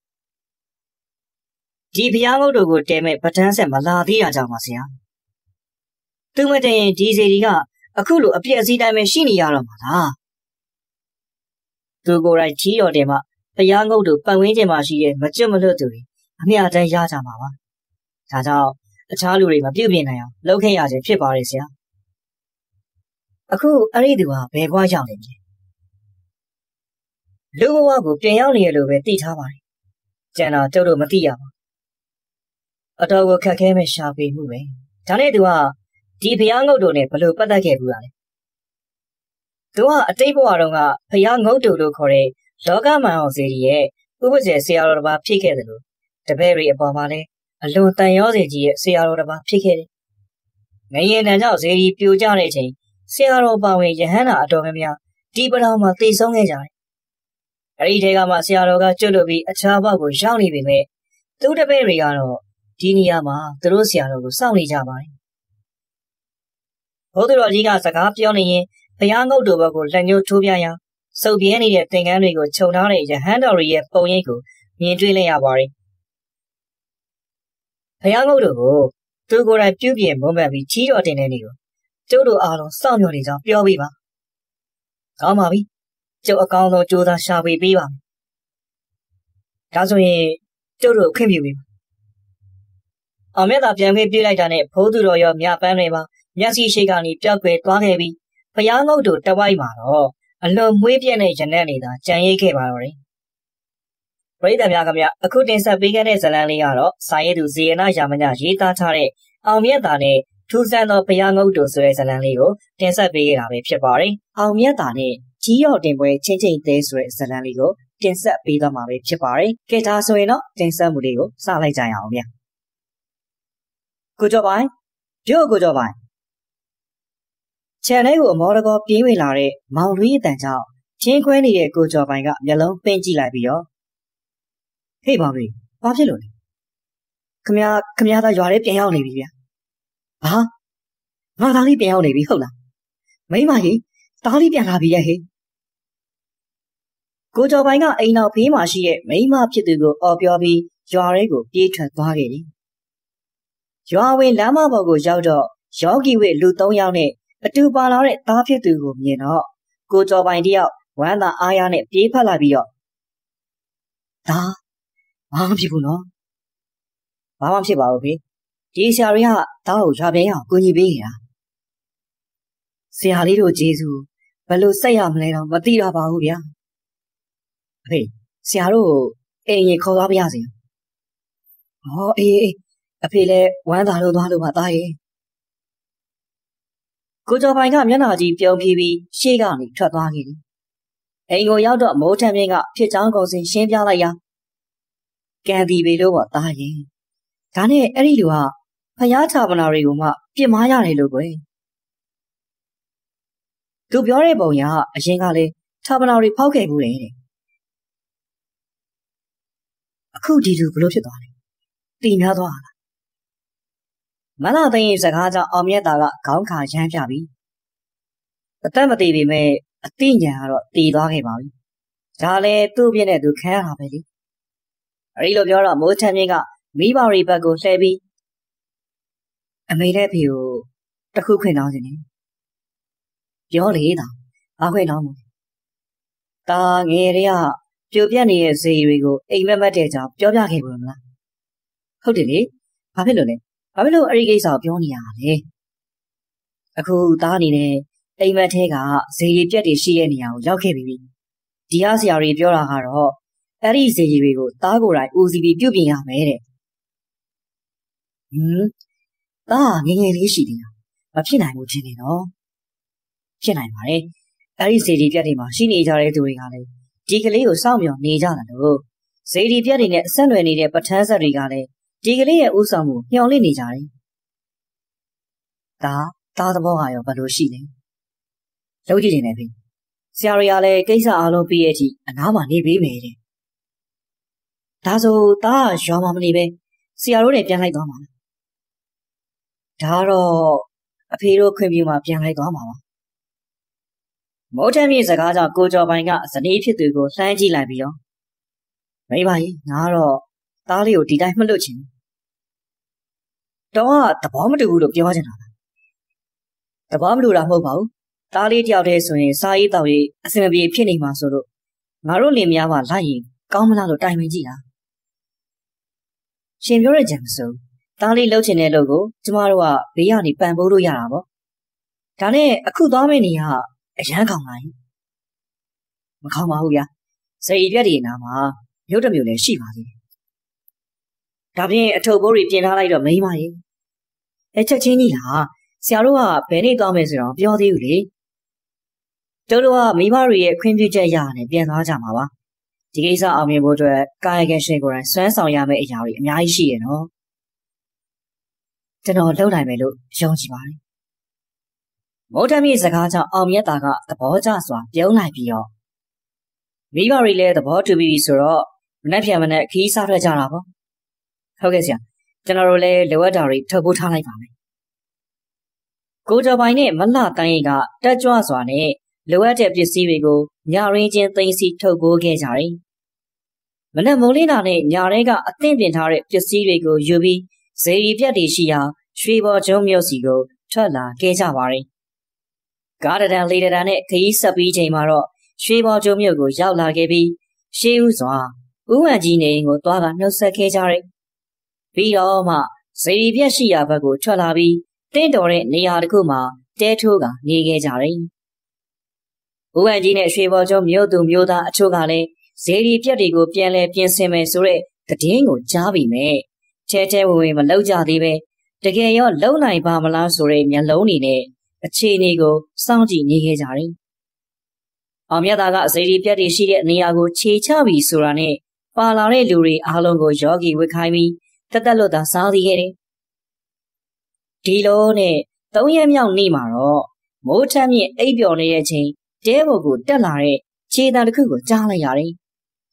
။ဒီဘုရားငုတ်တို့ကိုတဲမဲ့ပဋ္ဌာန်းဆက်မလာသေးတာကြောင့်ပါဆရာ။သူမတည်ရင်ဒီစီဒီကအခုလိုအပြည့်အစည်းတိုင်းပဲရှိနေရတော့မှာလား။သူကိုယ်တိုင်ကြီးတော်တယ်မှတရားငုတ်တို့ပတ်ဝန်းကျင်မှာရှိတဲ့မကျွတ်မလွတ်သူတွေအမျှတမ်းရကြမှာပါ။ဒါကြောင့်အခြားလူတွေမပြုတ်ပြင်းနိုင်အောင်လုပ်ခဲ့ရခြင်းဖြစ်ပါရဲ့ဆရာ။အခုအဲ့ဒီသူဟာဘယ်ဘွားရောက်နေလဲ။လူဘဝကိုပြင်ရောက်နေရလို့ပဲသိထားပါတယ်။ကျန်တော့ကျုပ်တို့မသိရပါဘူး။အတော်ကိုခက်ခဲမဲ့ရှာပေမှုပဲ။ဒါနဲ့သူကဒီဘုရားငုတ်တို့နဲ့ဘယ်လိုပတ်သက်ခဲ့ဘူးလားလဲ။သူကအတိတ်ဘဝတုန်းကဖျားငုတ်တူလို့ခေါ်တဲ့လောကမှန်အောင်စေရီရဲ့ဥပဇေဆရာတော်တစ်ပါးဖြစ်ခဲ့တယ်လို့တပည့်တွေအပေါ်မှာလည်းအလွန်တန်ရောစေကြီးရဲ့ဆရာတော်တစ်ပါးဖြစ်ခဲ့တယ်။ငရင်တန်ကြောင့်စေရီပြိုကျတဲ့အချိန်ဆရာတော်ပါဝင်ယဟန္တာအတော်များများဒီပတော်မှာသိဆုံးခဲ့ကြတယ်။အဲဒီထဲကမှဆရာတော်ကကျွတ်လို့ပြီးအခြားဘက်ကိုရောက်နေပေမဲ့သူတပည့်တွေကတော့ဒီနေရာမှာသူတို့ဆရာတော်ကိုစောင့်နေကြပါတယ်။ဘုဒ္ဓတော်ကြီးကစကားပြောနေရင်ဘုရားငုတ်တို့ဘက်ကိုလက်ညှိုးထိုးပြရန်စုပ်ပြင်းနေတဲ့သင်္ကန်းတွေကိုခြုံထားတဲ့ယဟန်တော်ရဲ့ပုံရိပ်ကိုမြင်တွေ့လိုက်ရပါတယ်။ဘုရားငုတ်တို့ကိုသူကိုယ်တိုင်ပြုပြင်မွမ်းမံပြီးကြီးတော်တင်တဲ့နေ့ကိုကျုပ်တို့အားလုံးစောင့်မျှော်နေကြောင်းပြောပေးပါ။ကောင်းပါပြီ။ကျုပ်အကောင်းဆုံးကြိုးစားရှာဖွေပေးပါမယ်။ဒါဆိုရင်ကျုပ်တို့ခွင့်ပြုပေးပါ။အောင်မြတ်သာပြန်ခွင့်ပြုလိုက်တာနဲ့ဘိုးသူတော်ရောမြပန်းတွေပါမျက်စိရှိကနေပြောက်ကွယ်သွားခဲ့ပြီးဘုရားငုတ်တို့တဝိုက်မှာတော့အလွန်မွေးပြည့်တဲ့ရနက်နေတာကြံရိပ်ခဲ့ပါတော့တယ်။ပရိသတ်များခင်ဗျအခုတင်ဆက်ပေးခဲ့တဲ့ဇာတ်လမ်းလေးကတော့စာရေးသူဇေယနာယာမညရေးသားထားတဲ့အောင်မြတ်သာနဲ့ထူးဆန်းသောဘုရားငုတ်တို့ဆိုတဲ့ဇာတ်လမ်းလေးကိုတင်ဆက်ပေးခဲ့တာပဲဖြစ်ပါတယ်။အောင်မြတ်သာနဲ့ကြီးရော်တင်ပွဲချင်းချင်းသေးဆိုတဲ့ဇာတ်လမ်းလေးကိုတင်ဆက်ပေးသွားမှာပဲဖြစ်ပါတယ်။ကဲဒါဆိုရင်တော့တင်ဆက်မှုလေးကိုစလိုက်ကြရအောင်ဗျ။ကိုကျော်ပိုင်ပြောကိုကျော်ပိုင်ခြံထဲကိုအမောတကောပြေးဝင်လာတဲ့မောင်လွေးအတန်ကြောင့်ချင်းခွဲနေတဲ့ကိုကျော်ပိုင်ကမျက်လုံးပင်းကြည့်လိုက်ပြီးတော့ဟေးမောင်လွေးဘာဖြစ်လို့လဲခမရခမရသားရွာထဲပြန်ရောက်နေပြီဗျာဘာငါသားလေးပြန်ရောက်နေပြီဟုတ်လားမိမကြီးသားလေးပြန်လာပြီရဲ့ဟေးကိုကျော်ပိုင်ကအိမ်နောက်ဖေးမှာရှိတဲ့မိမဖြစ်သူကိုအော်ပြောပြီးရွာထဲကိုပြေးထွက်သွားခဲ့တယ်ရွာဝင်လမ်းမပေါ်ကိုရောက်တော့ယောဂီဝိလူသုံးယောက်နဲ့အတူပါလာတဲ့သားဖြစ်သူကိုမြင်တော့ကိုကျော်ပိုင်တယောက်ဝမ်းသာအားရနဲ့ပြေးဖက်လာပြီးတော့ဒါဘာမှဖြစ်ဘူးနော်ဘာမှဖြစ်ပါဘူးဖေဒီဆရာတွေကတောင်းကိုရွာပြန်ရအောင်ကူညီပေးနေတာဆရာလေးတို့ကျေးဇူးဘယ်လိုဆက်ရမလဲတော့မသိတော့ပါဘူးဗျာဖေဆရာတို့အိမ်ရင်ခေါ်သွားပြရစီ哦，အေးအဖေလည်းဝမ်းသာလို့သွားလို့ပါသားရဲ့ကိုကျော်ပိုင်ကမျက်နှာကြီးပြုံးဖြီးပြီးရှေ့ကနေထွက်သွားခဲ့တယ်အိမ်ကိုရောက်တော့မိုးထမ်းမြင့်ကဖြစ်ချောင်းကုန်စင်ရှင်းပြလိုက်ရာကန်တီပေလို့ပေါ့သားရဲ့ဒါနဲ့အဲ့ဒီလူကဖျားချပနာတွေကိုမှပြစ်မှားရတယ်လို့ကွယ်သူပြောတဲ့ပုံရအရင်ကလည်းချပနာတွေဖောက်ခဲ့ဘူးတဲ့အခုဒီလူဘလို့ဖြစ်သွားလဲတီများသွားလားမလာသိရင်စကားကြောင့်အောင်မြတ်တာကခေါင်းခါရမ်းပြပြီးအသက်မသေးပေမဲ့အသိဉာဏ်ကတော့တည်သွားခဲ့ပါပြီဒါလည်းသူ့ပြည့်နဲ့သူခံရတာပဲလေအဲဒီလိုပြောတော့မိုးချမ်းမြင့်ကမိဘတွေဘက်ကိုလှည့်ပြီးအမေနဲ့ဖေကိုတခုခွင့်တောင်းနေတယ်ပြောလေတာဘာခွင့်တောင်းမလဲတာငယ်တွေကပြိုပြက်နေတဲ့ဇေတွေကိုအိမ်မက်မက်တဲ့ကြောင်ပြောပြခဲ့ဘူးမလားဟုတ်တယ်လေဘာဖြစ်လို့လဲဘာဖြစ်လို့အဲ့ဒီကိစ္စကိုပြောနေရတာလဲအခုသားအနေနဲ့အိမ်မက်ထဲကဇေရီပြက်တွေရှိတဲ့နေရာကိုရောက်ခဲ့ပြီဒီဟာဆရာတွေပြောတာကတော့အဲ့ဒီဇေရီတွေကိုသားကိုယ်တိုင်ဦးစီးပြီးပြုပြင်ရမယ်တဲ့ဟမ်သားငယ်ငယ်လေးရှိသေးတာမဖြစ်နိုင်ဘူးထင်တယ်နော်ဖြစ်နိုင်ပါတယ်အဲ့ဒီဇေရီပြက်တွေမှာရှိနေကြတဲ့သူတွေကလည်းဒီကလေးကိုစောင့်မျှော်နေကြတယ်လို့ဇေရီပြက်တွေနဲ့အဆက်နွယ်နေတဲ့ပဋ္ဌာန်းဆက်တွေကလည်းဒီကလေးရဲ့ဥဆောင်မှုမျှော်လင့်နေကြတယ်ဒါသားသဘောကရောဘယ်လိုရှိလဲလုံးကြည့်နေတယ်ဖေဆရာတွေကလည်းကိစ္စအားလုံးပြီးရဲ့အထိအနားမှာနေပေးမယ်တဲ့ဒါဆိုသားရွာမှာမနေပဲဆရာတို့နဲ့ပြန်လိုက်သွားမှာဒါတော့အဖေတို့ခွင့်ပြုမှပြန်လိုက်သွားမှာပါမိုးထမ်းမြေစကားကြောင့်ကိုကျော်ပိုင်ကဇနီးဖြစ်သူကိုလှမ်းကြည့်လိုက်ပြီးတော့မိမကြီးငါတော့သားလေးကိုဒီတိုင်းမလွတ်ချင်တော့ကသဘောမတူဘူးလို့ပြောချင်တာလားသဘောမတူတာမဟုတ်ပါဘူးသားလေးတယောက်တည်းဆိုရင်စားရေးတောက်ရေးအဆင်မပြေဖြစ်နေမှာဆိုလို့ငါတို့လင်မယားပါလိုက်ရင်ကောင်းမလားလို့တိုင်ပင်ကြည့်တာရှင်ပြောတဲ့ကြံမစိုးသားလေးလှုပ်ချင်တဲ့လို့ကိုကျမတို့ကဘေးကနေပန်ပိုးလို့ရတာပေါ့ဒါနဲ့အခုသွားမယ့်နေရာအရန်ခေါင်လိုက်မခေါင်ပါဘူးဗျာဇေယျပြက်ဒီနာမှာမြို့တစ်မြို့လည်းရှိပါသေးတယ်ဒါပြင်အထုပ်ဘိုးတွေပြင်ထားလိုက်တော့မိမကြီးအဲချက်ချင်းကြီးလားဆရာတို့ကဘယ်နေ့သွားမယ်ဆိုတော့ပြောသေးဘူးလေတို့တို့ကမိဘတွေရဲ့ခွင့်ပြုချက်ရနဲ့ပြန်သွားကြမှာပါဒီကိစ္စအောင်မြင်ဖို့အတွက်ကာယကံရှင်ကိုယ်တိုင်စွမ်းဆောင်ရမယ့်အရာတွေအများကြီးရှိရနော်ကျွန်တော်လုပ်နိုင်မယ်လို့ယုံကြည်ပါတယ်မိုးထမ်းမြေစကားကြောင့်အောင်မြတ်တာကသဘောကျစွာပြုံးလိုက်ပြီးတော့မိဘတွေလည်းသဘောတူပြီးဆိုတော့မနှက်ပြန်မနှက်ခီးစားထွက်ကြတာပေါ့ဟုတ်ကဲ့ဆရာကျွန်တော်တို့လည်းလိုအပ်တာတွေထုတ်ပိုးထားလိုက်ပါမယ်ကိုကျော်ပိုင်နဲ့မလှတန်းရိပ်ကတက်ကြွစွာနဲ့လိုအပ်တဲ့ပစ္စည်းတွေကိုညရင်းချင်းသိမ်းစီထုတ်ပိုးခဲ့ကြတယ်မနက်မိုးလင်းတာနဲ့ညရဲကအသင့်ပြင်ထားတဲ့ပစ္စည်းတွေကိုယူပြီးဇေရီပြက်တွေရှိရာရွှေဘော်ကျုံမြို့စီကိုထွက်လာခဲ့ကြပါတယ်ကားတံလေးတံနဲ့ခရီးဆက်ပြီးချိန်မှာတော့ရွှေဘော်ကျုံမြို့ကိုရောက်လာခဲ့ပြီးရှေးဦးစွာဦးဝံကြီးနေအိမ်ကိုသွားကနှုတ်ဆက်ခဲ့ကြတယ်ပြီးတော့မှဇေရီပြက်ရှိရာဘက်ကိုထွက်လာပြီးတင့်တော်တဲ့နေရာတစ်ခုမှာတဲထိုးကနေခဲ့ကြတယ်ဦးဝံကြီးနဲ့ရွှေဘော်ကျုံမြို့သူမြို့သားအချို့ကလည်းဇေရီပြက်တွေကိုပြန်လဲပြင်ဆင်မယ်ဆိုတဲ့သတင်းကိုကြားပြီးမဲ့ချဲချဲဝင်ဝင်မလောက်ကြသေးပဲတကယ်ရောလုံနိုင်ပါမလားဆိုတဲ့မျက်လုံးတွေနဲ့အခြေအနေကိုစောင့်ကြည့်နေခဲ့ကြတယ်။အောင်မြတ်သားကဇေဒီပြက်တွေရှိတဲ့နေရာကိုခြေချပြီးဆိုတာနဲ့ပါလာတဲ့လူတွေအားလုံးကိုယောဂီဝစ်ခိုင်းပြီးတက်တက်လွတ်သာစားသိခဲ့တယ်။ဒီလိုနဲ့သုံးရက်မြောက်နေ့မှာတော့မိုးထမ်းမြင့်အိပ်ပျော်နေတဲ့အချိန်တဲဘုတ်ကိုတက်လာတဲ့ခြေတံတစ်ခုကိုကြားလိုက်ရတယ်။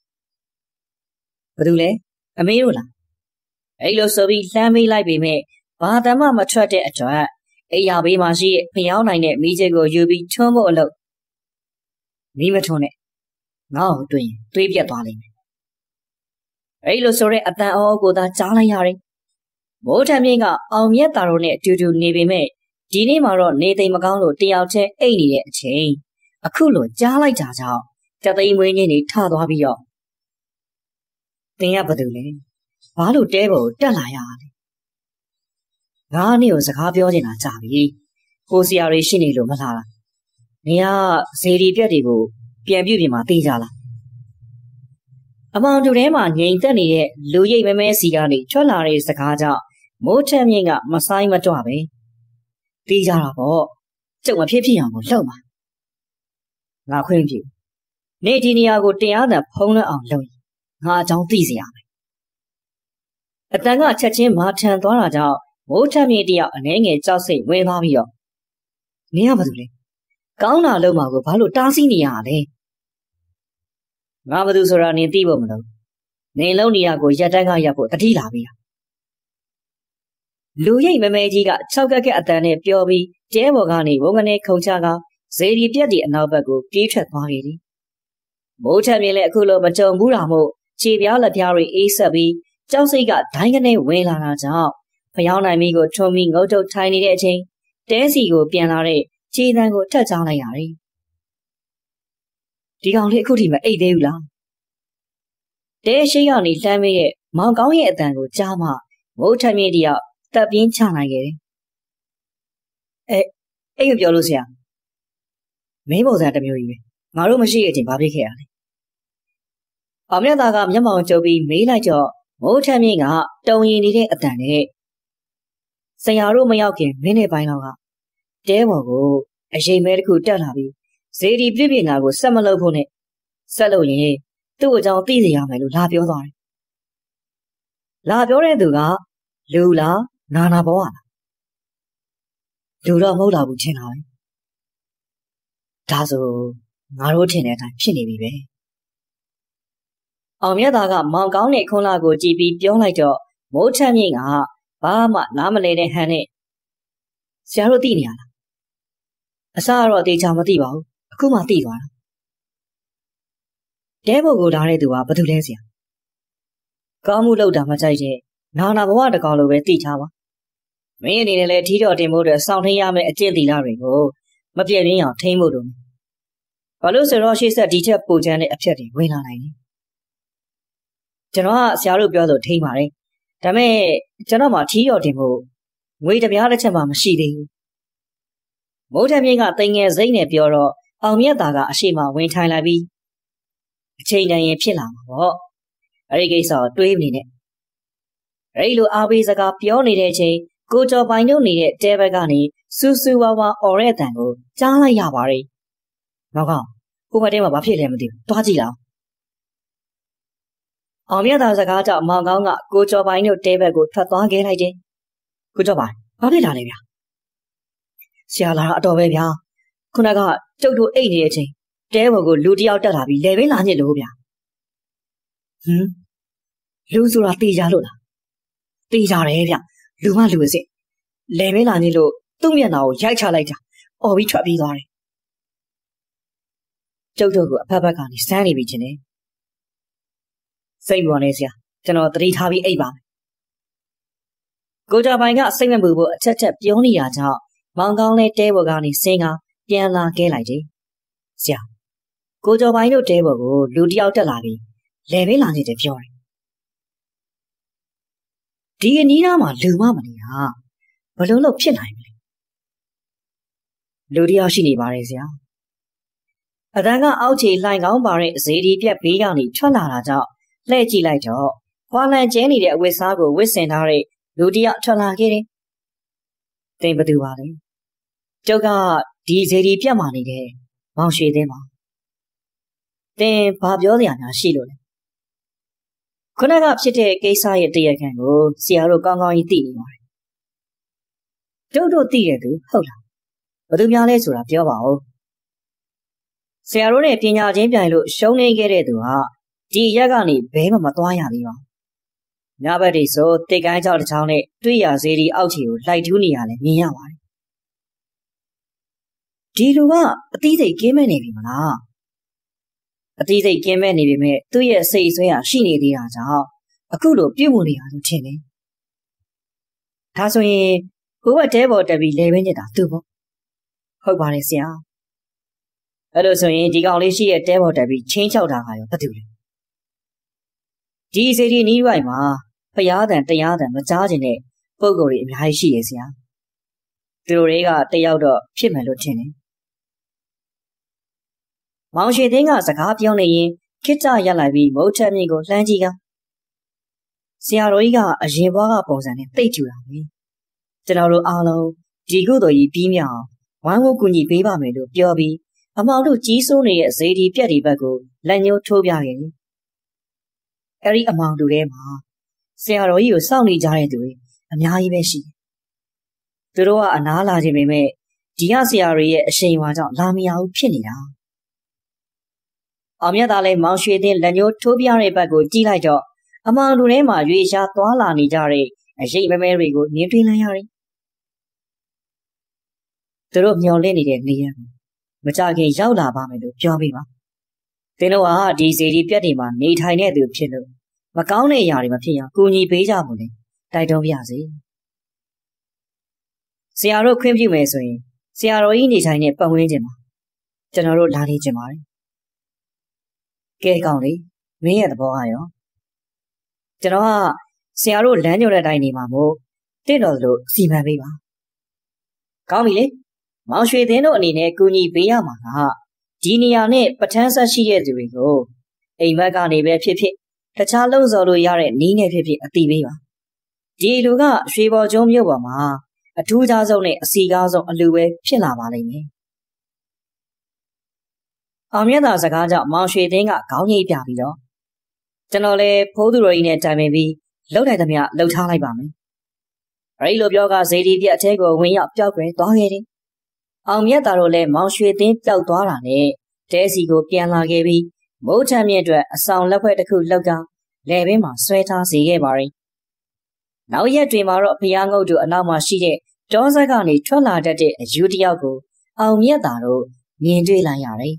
ဘာလို့လဲအမေတို့လားအဲ့လိုဆိုပြီးလှမ်းမေးလိုက်ပေမဲ့ဘာတမှမထွက်တဲ့အတွက်အိယာဘေးမှာရှိတဲ့ဖျောင်းနိုင်တဲ့မိကျကိုယူပြီးထွန်းဖို့အလုပ်မိမထွန်းနဲ့ငါ့ကိုတွေ့ရင်တွေးပြတ်သွားလိမ့်မယ်အဲ့လိုဆိုတဲ့အတန်အောကိုသာကြားလိုက်ရတယ်မိုးထမ်းမြင့်ကအောင်မြတ်တာတို့နဲ့အတူတူနေပေမဲ့ဒီနေ့မှာတော့နေသိမ်မကောင်းလို့တယောက်တည်းအိတ်နေတဲ့အချိန်အခုလိုကြားလိုက်တာကြောင့်တသိမ်းမွေးငင်းနေထသွားပြီးတော့တင်ရဘာလို့လဲဘာလို့တဲပေါ်တက်လာရလဲငါနေ့ကိုစကားပြောနေတာကြာပြီကိုစီယာတွေရှိနေလို့မလားနေကဇေဒီပြက်တွေကိုပြန်ပြုတ်ပြင်မှာတေးကြလားအမောင်တူထဲမှာငြိမ်သက်နေတဲ့လူရိပ်မဲမဲစီကနေထွက်လာတဲ့စကားကြောင့်မိုးထက်မြင့်ကမဆိုင်မတော့ပဲတီးကြတာပေါ့ကျုပ်မဖြစ်ဖြစ်အောင်ကိုလှုပ်ပါငါခွင့်ပြုနေဒီနေရာကိုတရားနဲ့ဖုံးလွှမ်းအောင်လုပ်ရင်ငါအကြောင်းသိစေရမယ်အတန်ကချက်ချင်းမာထန်သွားတာကြောင့်မိုးထက်မြင့်တယောက်အနှဲငယ်ကြောက်စိတ်ဝင်သွားပြီးတော့နင်ကဘာလုပ်လဲကောင်းတာလုပ်မှာကိုဘာလို့တားဆီးနေရလဲငါဘာလို့ဆိုတာနင်သိဖို့မလို့နင်လုံးနေရကိုရက်တန်းကရပ်ဖို့တတိလာပြီလူရိပ်မမဲကြီးက၆ကက်ကက်အတန်နဲ့ပြောပြီးတဲဘော်ကနေဝုန်းကနေခုံချကဇေဒီပြက်ဒီအနောက်ဘက်ကိုပြေးထွက်သွားခဲ့သည်မိုးထက်မြင့်လည်းအခုလိုမကြုံဘူးတာမို့ခြေပြားလက်ပြားတွေအေးဆက်ပြီးကြောက်စိတ်ကဒိုင်းကနေဝင်လာတာကြောင့်ဖျောင်းနိုင်မီကိုထွန်းပြီးငုတ်တုတ်ထိုင်နေတဲ့အချိန်တဲစီကိုပြန်လာတဲ့ခြေတန်းကိုထက်ချလိုက်ရတယ်ဒီကောင်လေးအခုထိမအိတ်သေးဘူးလားတဲရှိကနေလှမ်းမေးရဲ့မောင်ကောင်းရဲ့အတန်ကိုကြားမှမိုးထက်မြင့်တယောက်တပ်ပြင်းချနိုင်ခဲ့တယ်အဲအိတ်မပြောလို့ဆရာမင်းပုံစံတစ်မျိုးကြီးပဲငါတို့မရှိတဲ့အချိန်ဘာဖြစ်ခဲ့ရလဲအောင်မြတ်သားကမျက်မှောင်ကျုပ်ပြီးမေးလိုက်တော့မိုးထက်မြင့်ကတုံရင်နေတဲ့အတန်နဲ့ဆရာတို့မရောက်ခင်မင်းနဲ့ပိုင်းလောက်ကတဲဘော်ကိုအရင်မဲတစ်ခုတက်လာပြီးဇေဒီပြည့်ပြည့်နာကိုဆက်မလုပ်ဖို့နဲ့ဆက်လို့ရင်သူ့အကြောင်းသိစေရမယ်လို့လာပြောသွားတယ်လာပြောတဲ့သူကလူလားနာနာဘောလားလူတော့မဟုတ်တော့ဘူးထင်တာပဲဒါဆိုငါတို့ထင်တဲ့အတိုင်းဖြစ်နေပြီပဲအောင်မြတ်သားကမောင်ကောင်းတဲ့ခွန်းလာကိုကြည့်ပြီးပြောလိုက်တော့မိုးထက်မြင့်ကဘာမှနားမလဲတဲ့ဟန်နဲ့ဆရာတို့သိနေရလားအစကတော့တေချာမသိပါဘူးအခုမှသိသွားတာတဲဘုတ်ကိုထားတဲ့သူကဘာတူလဲဆရာကောင်းမှုလုပ်တာမကြိုက်တဲ့နာနာဘဝတကောင်လိုပဲသိထားပါမင်းအနေနဲ့လည်းထီးတော်တင်ဖို့အတွက်စောင့်ထိန်ရမယ့်အကျင့်သီလတွေကိုမပြည့်ရင်းအောင်ထိန်းဖို့တို့ဘာလို့ဆိုတော့ရှေ့ဆက်ဒီချက်ပိုချမ်းတဲ့အဖြစ်တွေဝင်လာနိုင်တယ်ကျွန်တော်ကဆရာတို့ပြောဆိုထိန်းပါတယ်ဒါပေမဲ့ကျွန်တော်မှထီးတော်တင်ဖို့ငွေတပြားတစ်ချက်မှမရှိသေးဘူးမိုးထက်မြင့်ကတိမ်ငယ်စိမ့်နဲ့ပြောတော့အောင်မြတ်သားကအရှိမဝင်ထိုင်လိုက်ပြီးအချိန်တန်ရင်ဖြစ်လာမှာပေါ့အဲ့ဒီကိစ္စကိုတွေးနေနဲ့အဲ့ဒီလိုအားပေးစကားပြောနေတဲ့အချိန်ကိုကျော်ပိုင်တို့နေတဲ့တဲဘက်ကနေစူးစူးဝါးဝါအော်တဲ့အတန်ကိုကြားလိုက်ရပါတယ်။နောက်ကောင်ကိုမတဲမှာဘာဖြစ်လဲမသိဘူး။တွားကြည့်လောက်။အောင်မြတ်သားစကားကြောင့်မောင်ကောင်းကကိုကျော်ပိုင်တို့တဲဘက်ကိုထွက်သွားခဲ့လိုက်တယ်။ကိုကျော်ပိုင်ဘာဖြစ်လာလဲဗျာ။ဆရာလာတာအတော်ပဲဗျာ။ခုနကကျုပ်တို့အိတ်နေတဲ့အချိန်တဲဘော်ကိုလူတယောက်တက်လာပြီးလေဘင်းလာညစ်လို့ဗျာ။ဟမ်လူဆိုတာတေးကြလို့လား။တေးကြတယ်ဗျ။လူမလူအစ်စ်လေဘဲလာနေလို့သူ့မျက်နှာကိုရိုက်ချလိုက်တာအော်ပြီးထွက်ပြေးသွားတယ်ကျုပ်တို့ကအဖက်ဖက်ကနေစမ်းနေပြီချင်းနဲ့စိတ်ပေါ်နေစရာကျွန်တော်သတိထားပြီးအိပ်ပါမယ်ကိုကြပိုင်ကစိတ်မပူဖို့အချက်ချက်ပြောနေရကြောင်းမောင်ကောင်းလဲတဲဘော်ကနေစင်းကပြန်လာခဲ့လိုက်တယ်ဆရာကိုကြပိုင်တို့တဲဘော်ကိုလူတယောက်တက်လာပြီးလေဘဲလာနေတယ်ပြောတယ်ဒီအနီးနားမှာလူမမနေတာဘလို့လို့ဖြစ်နိုင်မလဲလူတယောက်ရှိနေပါတယ်ဆရာအတန်းကအောက်ခြေလှိုင်ကောင်းပါတဲ့ဇေဒီပြက်ဘေးကနေထွက်လာတာကြောင့်လှည့်ကြည့်လိုက်တော့ခွာလန်ကျဲနေတဲ့အဝတ်စားကိုဝတ်ဆင်ထားတဲ့လူတယောက်ထွက်လာခဲ့တယ်တင်ဘသူပါလဲကျုပ်ကဒီဇေဒီပြက်မှနေတဲ့မောင်ရွှေသိန်းပါတင်ဘာပြောစရာများရှိလို့လဲခုနကဖြစ်တဲ့ကိစ္စရဲ့တရားခံကိုဆရာတို့ကောင်းကောင်းကြီးသိနေပါတယ်ကျုပ်တို့သိတဲ့သူဟုတ်လားဘယ်သူများလဲဆိုတာပြောပါဦးဆရာတို့နဲ့ပညာချင်းပြိုင်လို့ရှုံးနေခဲ့တဲ့သူဟာဒီရက်ကနေဘဲမှမသွားရသေးပါဘူးညဘက်တွေဆိုတိတ်ကိုင်းကြောက်တစ်ချောင်းနဲ့တွေ့ရစေဒီအောက်ခြေကိုလိုက်ထူးနေရလဲမြင်ရပါတယ်ဒီလူကအသီးစိတ်ကင်းမဲ့နေပြီမလားအသီးစိတ်ကင်းမဲ့နေပြီမဲ့သူ့ရဲ့စိတ်ဆွဲရရှိနေသေးတာကြောင့်အခုလိုပြုတ်မှုနေရလို့ထင်တယ်ဒါဆိုရင်ဘိုးဘတဲပေါ်တက်ပြီးလေဘင်းညစ်တာသူ့ပေါ့ဟုတ်ပါတယ်ဆရာအဲ့လိုဆိုရင်ဒီကောင်လေးရှိရဲ့တဲပေါ်တက်ပြီးချင်းချောက်တာကရောဘာတူလဲဒီစီဒီနီးရိုက်မှာဖျားတန်တရားတန်မကြားခြင်းနဲ့ပုံကိုယ်တွေအများကြီးရှိရဲ့ဆရာသူတို့တွေကတယောက်တော့ဖြစ်မယ်လို့ထင်တယ်မောင်ရှိသိန်းကစကားပြောနေရင်ခေတ္တရက်လိုက်ပြီးမုတ်ထက်မြင့်ကိုလှမ်းကြည့်ကဆရာတော်ကြီးကအရင်ဘွားကပုံစံနဲ့တိတ်ထူတာပဲကျွန်တော်တို့အားလုံးဒီကုသိုလ်ကြီးပြီးမြောက်ဝမ်းဝကူညီပေးပါမယ်လို့ပြောပြီးအမောင်တို့ကြီးစိုးနေတဲ့ဇေဒီပြက်ဒီဘက်ကိုလက်ညှိုးထိုးပြခဲ့တယ်အဲ့ဒီအမောင်တို့ထဲမှာဆရာတော်ကြီးကိုစောင့်နေကြတဲ့သူတွေအများကြီးပဲရှိတယ်သူတို့ကအနားလာခြင်းပေမဲ့ဒီကဆရာတွေရဲ့အရှိန်အဝါကြောင့်လာမရဘူးဖြစ်နေတာအောင်မြတ်သားလည်းမောင်ရွှေသိန်းလက်ညှိုးထိုးပြတဲ့ဘက်ကိုကြည့်လိုက်တော့အမောင်တို့ထဲမှာရွေရှားသွားလာနေကြတဲ့အရိပ်မဲမဲတွေကိုမြင်တွေ့လိုက်ရတယ်သူတို့မျောလင့်နေတဲ့နေရာကိုမကြခင်ရောက်လာပါမယ်လို့ပြောပြပါသင်တို့ဟာဒီစီဒီပြက်တွေမှာနေထိုင်တဲ့သူဖြစ်လို့မကောင်းတဲ့အရာတွေမဖြစ်အောင်ကူညီပေးကြဖို့လေတိုက်တွန်းပြစေဆရာတို့ခွင့်ပြုမယ်ဆိုရင်ဆရာတော်ကြီးနေထိုင်တဲ့ပတ်ဝန်းကျင်မှာကျွန်တော်တို့လာနေကြပါတယ်ကဲကောင်းလေမင်းရဲ့သဘောကရောကျွန်တော်ကဆရာတို့လမ်းညွှန်တဲ့အတိုင်းနေမှာမို့တင့်တော်လို့စီမံပေးပါကောင်းပြီလေမောင်ရွှေသိန်းတို့အနေနဲ့ကူညီပေးရမှာကဒီနေရာနဲ့ပဋ္ဌာန်းဆက်ရှိတဲ့သူတွေကိုအိမ်ဘက်ကနေပဲဖြစ်ဖြစ်တခြားလုံစော်လို့ရတဲ့နည်းနဲ့ဖြစ်ဖြစ်အတိပေးပါဒီလူကရွှေဘော်ကျုံမြို့ပေါ်မှာအထူးခြားဆုံးနဲ့အစီကားဆုံးအလူပဲဖြစ်လာပါလိမ့်မယ်အောင်မြတ်သာစကားကြောင့်မောင်ရွှေသိန်းကခေါင်းငိတ်ပြပြီးတော့ကျွန်တော်လည်းဖိုးသူတော်ကြီးနဲ့တိုင်ပင်ပြီးလှုပ်နိုင်သမျှလှုပ်ထားလိုက်ပါမယ်အဲဒီလိုပြောကဇေဒီပြက်အထဲကိုဝင်ရောက်ပျောက်ကွယ်သွားခဲ့တယ်အောင်မြတ်သာတို့လည်းမောင်ရွှေသိန်းပျောက်သွားတာနဲ့တဲစီကိုပြန်လာခဲ့ပြီးမိုးထမ်းမြင့်အတွက်အဆောင်လက်ဖွဲ့တစ်ခုလှုပ်ကလယ်ပင်မှာဆွဲထားစေခဲ့ပါတယ်နောက်ရက်တွေမှာတော့ဘုရားငုတ်တို့အနောက်မှာရှိတဲ့တောဆက်ကနေထွက်လာတတ်တဲ့အယူတယောက်ကိုအောင်မြတ်သာတို့မြင်တွေ့လိုက်ရတယ်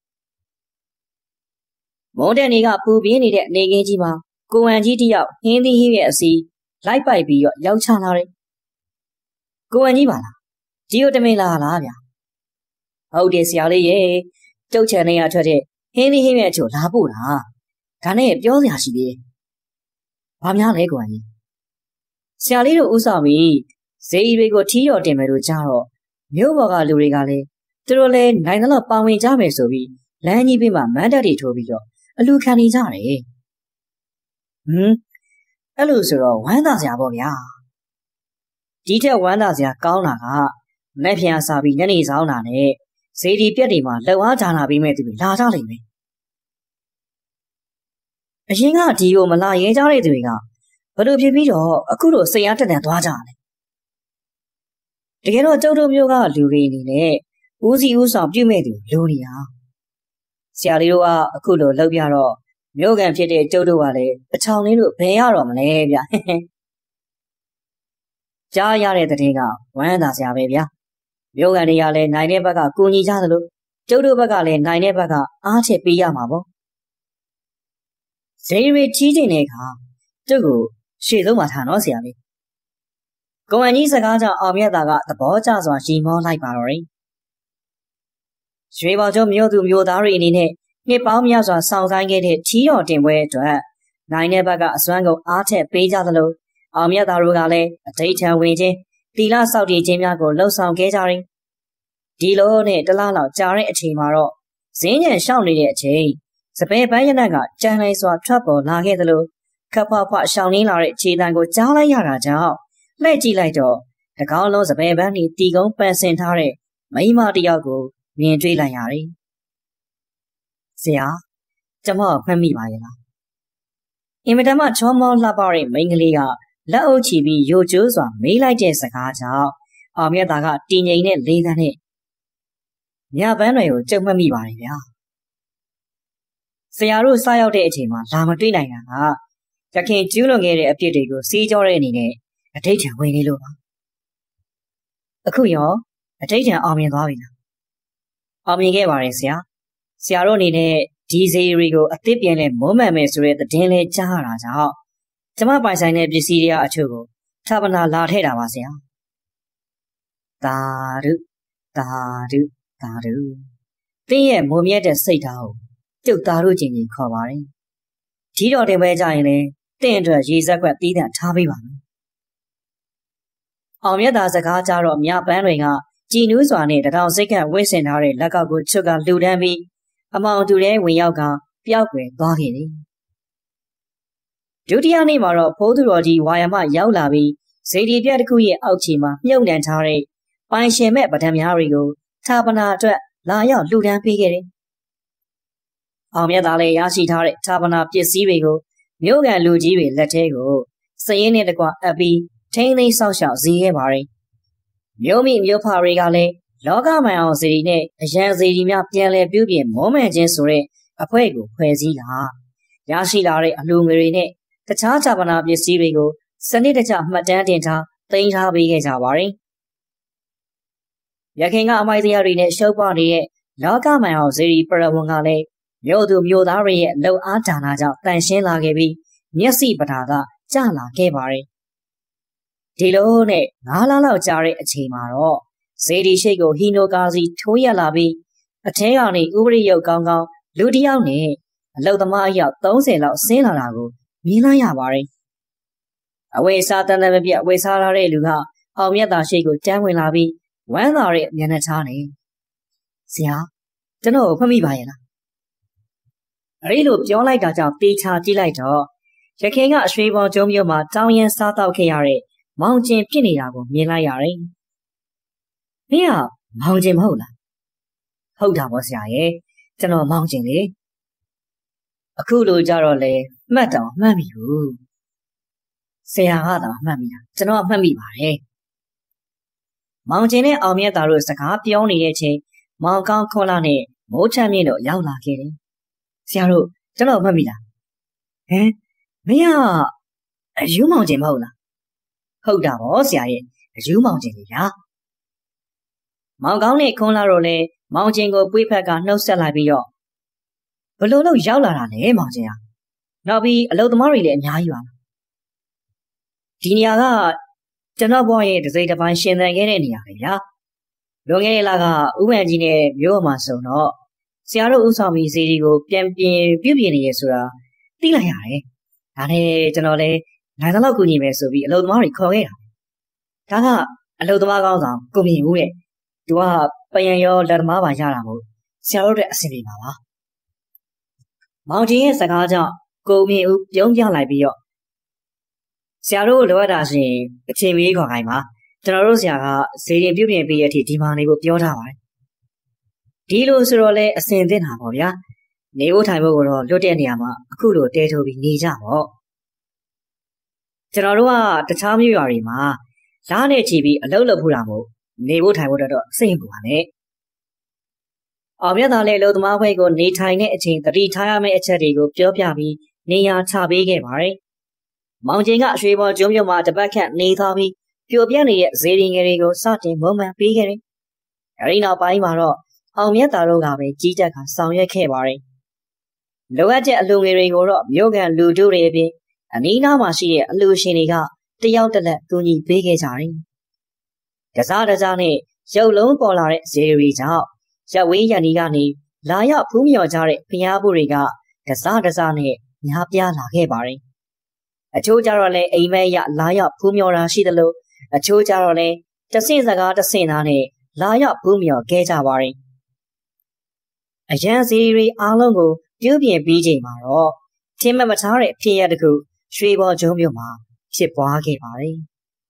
မုံတဲ့နေကပူပြင်းနေတဲ့နေကင်းကြီးမှာကိုဝံကြီးတယောက်ဟင်းသီးဟင်းရဲ့အစီလိုက်ပိုက်ပြီးတော့ရောက်ချလာတယ်ကိုဝံကြီးပါလားဒီကိုတမင်လာလားဗျာဟုတ်တယ်ဆရာလေးရဲ့ကျုပ်ချန်နေရထွက်တဲ့ဟင်းသီးဟင်းရဲ့အချို့လာပို့တာဒါနဲ့ပြောစရာရှိသေးတယ်ဘာများလဲကိုဝံကြီးဆရာလေးတို့ဥဆောင်ပြီးဇေယီတွေကိုထီးတော်တင်မယ်လို့ကြားတော့မြို့ပေါ်ကလူတွေကလည်းသူတို့လည်းနိုင်တယ်လို့ပါဝင်ကြမယ်ဆိုပြီးလမ်းကြီးဘေးမှာမန်းတက်တွေထိုးပြီးတော့အလူခံနေကြတယ်ဟမ်အဲ့လိုဆိုတော့ဝမ်းသာစရာပေါ့ဗျာဒီထက်ဝမ်းသာစရာကောင်းတာကမက်ဖျားစားပြီးညနေဆောင်တာနဲ့ဇေဒီပြက်တွေမှာလှော်အားဌာနပေးမဲ့သူတွေလာကြလိမ့်မယ်အရင်ကဒီကိုမလာရဲကြတဲ့သူတွေကဘလို့ဖြစ်ပြီးတော့အခုလိုစိတ်အားတက်တန်သွားကြတယ်တကယ်တော့ကျုပ်တို့မျိုးကလူတွေအနေနဲ့ဦးစီးဦးဆောင်ပြုမဲ့သူလူနေရဆရာလေးတို့ကအခုလိုလှုပ်ပြတော့မျိုးကန်ဖြစ်တဲ့ကျုပ်တို့ကလည်းအချောင်လေးတို့ဘယ်ရတော့မလဲဗျကြားရတဲ့တဲ့ကဝမ်းသာစရာပဲဗျာမျိုးကန်တွေကလည်းနိုင်တဲ့ဘက်ကကူညီကြသလိုကျုပ်တို့ဘက်ကလည်းနိုင်တဲ့ဘက်ကအားချစ်ပေးရမှာပေါ့ဇေရီချီးတင်တဲ့အခါကျုပ်ကိုရှေ့ဆုံးမှာထားတော့ဆရာလေးကိုဝန်ကြီးစကားကြောင့်အောင်မြတ်သာကသဘောကျစွာရီမောလိုက်ပါတော့တယ်ရွှေဘော်ကျုံမြို့သူမြို့သားတွေအနေနဲ့နှစ်ပေါင်းများစွာဆောင်ဆိုင်ခဲ့တဲ့ထီးတော်တင်ပွဲအတွက်နိုင်တဲ့ဘက်ကအစွမ်းကုန်အားထက်ပေးကြသလိုအောင်မြတ်သာတို့ကလည်းအဋိဌံဝင်ခြင်းတီလာစောက်တည်ခြင်းများကိုလှုံ့ဆော်ခဲ့ကြတယ်ဒီလိုနဲ့တလားလောက်ကြာတဲ့အချိန်မှာတော့ဇင်းညံရှောက်နေတဲ့အချိန်စပယ်ပန်းရနက်ကကြမ်းလိုက်စွာထွက်ပေါ်လာခဲ့သလိုခပ်ဖွားဖွားရှောင်းနေလာတဲ့ခြေတံကိုကြားလိုက်ရတာကြောင့်လှည့်ကြည့်လိုက်တော့တကောင်းလုံးစပယ်ပန်းကြီးတီကုန်းပန်ဆင်ထားတဲ့မိန်းမတစ်ယောက်ကိုမြင်တွေ့လိုက်ရတယ်။ဆရာကျမမှတ်မိပါရဲ့လား။အင်မတန်မှချောမောလှပတဲ့မိန်းကလေးကလက်အုပ်ချီပြီးရိုကျိုးစွာမေးလိုက်တဲ့စကားကြောင့်အောင်မြတ်သားကတည်ငြိမ်တဲ့လေးသန်းနဲ့ညပန်းတွေကိုကြုံမှတ်မိပါတယ်ဗျာ။ဆရာတို့စားရောက်တဲ့အချိန်မှာလာမတွေ့နိုင်တာကရခင်ကျူးလွန်ခဲ့တဲ့အပြစ်တွေကိုစီးကြောတဲ့အနေနဲ့အဋိဌံဝင်နေလို့ပါ။အခုရောအဋိဌံအောင်မြင်သွားပြီလား။အောင်မြင်ခဲ့ပါတယ်ဆရာ။ဆရာတို့အနေနဲ့ဒီဇေရီကိုအသစ်ပြန်လဲမုံမှန်မယ်ဆိုတဲ့သတင်းလေးကြားရတာကြောင့်ကျမပိုင်ဆိုင်တဲ့ပစ္စည်းတွေအချို့ကိုထပ်မနာလာထည့်တာပါဆရာ။သာဓုသာဓုသာဓုတင်းရဲ့မုံမြတ်တဲ့စိတ်ဓာတ်ကိုကျုပ်သားတို့ချင်းချင်းခေါ်ပါတယ်။ဒီတော်တင်ပဲကြရင်လေတင့်အတွက်ရေစက်ကွက်တီးတန့်ထားပေးပါမယ်။အောင်မြတ်သာစကားကြတော့မြပန်းတွေကကြည်နူးစွာနဲ့တထောင်စိတ်ကဝှက်ဆင်ထားတဲ့လက်ကောက်ကိုချွတ်ကလှူဒန်းပြီးအမောင်တူတဲ့ဝင်ရောက်ကပျောက်ကွယ်သွားခဲ့တယ်ဒုတိယနေ့မှာတော့ဖိုးသူတော်ကြီးဝါယမရောက်လာပြီးစေတီပြက်တစ်ခုရဲ့အောက်ခြေမှာမြုပ်နှံထားတဲ့ပိုင်ရှင်မဲ့ပဒံများတွေကိုဌာပနာအတွက်လာရောက်လှူဒန်းပေးခဲ့တယ်အောင်မြတ်သားလည်းရရှိထားတဲ့ဌာပနာပစ္စည်းတွေကိုမြို့ကန်လူကြီးတွေလက်ထဲကိုစည်ရင်းနဲ့တကွအပ်ပြီးထိန်းသိမ်းဆောက်ရှောက်စေခဲ့ပါတယ်မြို့မိမြို့ဖတွေကလည်းလောကမှန်အောင်စေတီနဲ့အရန်စေတီများပြန်လည်ပြုပြင်မောမှန်ခြင်းဆိုတဲ့အဖွဲ့ကိုဖွဲ့စည်းတာရရှိလာတဲ့အလှူငွေတွေနဲ့တခြားဌာပနာပစ္စည်းတွေကိုစနစ်တကျမှတ်တမ်းတင်ထားသိမ်းထားပေးခဲ့ကြပါတယ်ရခိုင်ကအမိုက်တရားတွေနဲ့ရှုပ်ပွားနေတဲ့လောကမှန်အောင်စေတီပရဝဏ်ကလည်းမြို့သူမြို့သားတွေရဲ့လှုပ်အားဒါနကြောင့်တန်ရှင်းလာခဲ့ပြီးမျက်စိပဓာကကျလာခဲ့ပါတယ်ဒီလိုနဲ့ငါးလလောက်ကြာတဲ့အချိန်မှာတော့စေတီရှိတ်ကိုဟီနိုကာစီထိုးရက်လာပြီးအထဲကနေဥပရိယုတ်ကောင်းကောင်းလူတစ်ယောက်နဲ့အလုသမားအယောက်သုံးဆယ်လောက်ဆင်းလာတာကိုမြင်လိုက်ရပါတယ်အဝေစားတန်တန်မပြတ်ဝေစားလာတဲ့လူကအောင်မြတ်သာရှိတ်ကိုတန်းဝင်လာပြီးဝမ်းသာတဲ့မျက်နှာထားနေဆရာကျွန်တော်ကိုဖတ်မိပါရဲ့လားအဲ့လိုပြောလိုက်တာကြောင့်တေချာကြည့်လိုက်တော့ရခင်ကအရွှေဘော်ကျုံမြို့မှာတောင်းရန်စားတော့ခဲ့ရတဲ့မောင်ကျင်ဖြစ်နေတာကိုမြင်လိုက်ရတယ်။မင်းကမောင်ကျင်မဟုတ်လား။ဟုတ်တာပေါ့ဆရာရဲ့ကျွန်တော်မောင်ကျင်လေ။အခုလိုကြတော့လေမှတ်တော့မှတ်မိဘူး။ဆရာကတော့မှတ်မိတာကျွန်တော်မှတ်မိပါတယ်။မောင်ကျင်နဲ့အောင်မြတ်သားတို့စကားပြောနေတဲ့အချိန်မောင်ကောင်းခေါ်လာနဲ့မိုးချမ်းမြင့်တို့ရောက်လာခဲ့တယ်။ဆရာတို့ကျွန်တော်မှတ်မိလား။ဟမ်မင်းကအယူမောင်ကျင်မဟုတ်လားဟုတ်တာပေါ့ဆရာရဲ့အယူမောင်ကျင်လေဗျာမောင်ကောင်းနဲ့ခွန်လာတော့လေမောင်ကျင်ကိုပွေးဖက်ကနှုတ်ဆက်လိုက်ပြီးတော့ဘလို့လို့ရောက်လာတာလဲမောင်ကျင်ကနောက်ပြီးအလုသမားတွေလည်းအများကြီးပါဒီနေရာကကျွန်တော်ဘွားရဲ့တစိမ့်တစ်ပိုင်းရှင်သန်ခဲ့တဲ့နေရာပဲဗျာလွန်ခဲ့တဲ့လကဥပန်ကြီးနဲ့မြို့မှာဆိုတော့ဆရာတို့ဥဆောင်ပြီးစီဒီကိုပြန်ပြင်ပြုပြင်နေရဆိုတာသိလိုက်ရတယ်ဒါနဲ့ကျွန်တော်လည်းနိုင်သလောက်ကူညီမယ်ဆိုပြီးအလုပ်သမားတွေခေါ်ခဲ့တာဒါကအလုပ်သမားကောင်းဆောင်ကိုမြင်ဦးတဲ့သူကပယံရောလက်သမားပါရတာမို့ဆရာတို့တဲ့အဆင်ပြေပါပါမောင်ကြီးရဲ့စကားကြောင့်ကိုမြင်ဦးပြုံးပြလိုက်ပြီးတော့ဆရာတို့လိုအပ်တာရှင်အချိန်မီခေါ်ခိုင်းပါကျွန်တော်တို့ဆရာကဇေရင်ပြုပြင်ပြီးရတဲ့အထိဒီမှာနေဖို့ပြောထားပါတယ်ဒီလိုဆိုတော့လည်းအဆင်သင့်တာပေါ့ဗျာနေဖို့ထိုင်ဖို့ကိုတော့လွတ်တဲ့နေရာမှာအခုလိုတဲထိုးပြီးနေကြပေါ့ကျွန်တော်တို့ကတခြားမြို့ရွာတွေမှာလားနဲ့ချီပြီးအလုပ်လုပ်ဖို့တာမို့နေဖို့ထိုင်ဖို့တော့စိတ်ပူပါနဲ့အောင်မြတ်သားလည်းအလုပ်သမားဖွဲ့ကိုနေထိုင်တဲ့အချိန်တတိထားရမယ့်အချက်တွေကိုပြောပြပြီးနေရာချပေးခဲ့ပါတယ်မောင်ကျင်ကအရွှေဘော်ကျုံမြို့မှာတပတ်ခန့်နေသွားပြီးပျော်ပြန့်နေတဲ့ဇေဒီငယ်တွေကိုစတင်မုံမှန်ပေးခဲ့တယ်အဲဒီနောက်ပိုင်းမှာတော့အောင်မြတ်သားတို့ကပဲကြီးကြပ်ကဆောင်ရွက်ခဲ့ပါတယ်လိုအပ်တဲ့အလူငယ်တွေကိုတော့မြို့ကန်လူတို့တွေအပြင်အနီးနားမှာရှိတဲ့အလူရှင်တွေကတယောက်တစ်လက်ကူညီပေးခဲ့ကြတယ်။ကစားတစားနဲ့ရုပ်လုံးပေါ်လာတဲ့ဇေရီကြောင့်ရက်ဝင်းရန်ဒီကနေလာရောက်ဖူးမြော်ကြတဲ့ဖျားဖို့တွေကကစားတစားနဲ့များပြားလာခဲ့ပါတယ်။အချို့ကြတော့လည်းအိမ်မက်ရလာရောက်ဖူးမြော်တာရှိသလိုအချို့ကြတော့လည်းတဆင့်စကားတဆင့်သားနဲ့လာရောက်ဖူးမြော်ခဲ့ကြပါတယ်။အရန်ဇေရီအားလုံးကိုပြုပြင်ပြီးချိန်မှာတော့ထင်မှတ်မထားတဲ့ဖြစ်ရပ်တစ်ခုရွှေဘော်ကျုံမြို့မှာဖြစ်ပွားခဲ့ပါတယ်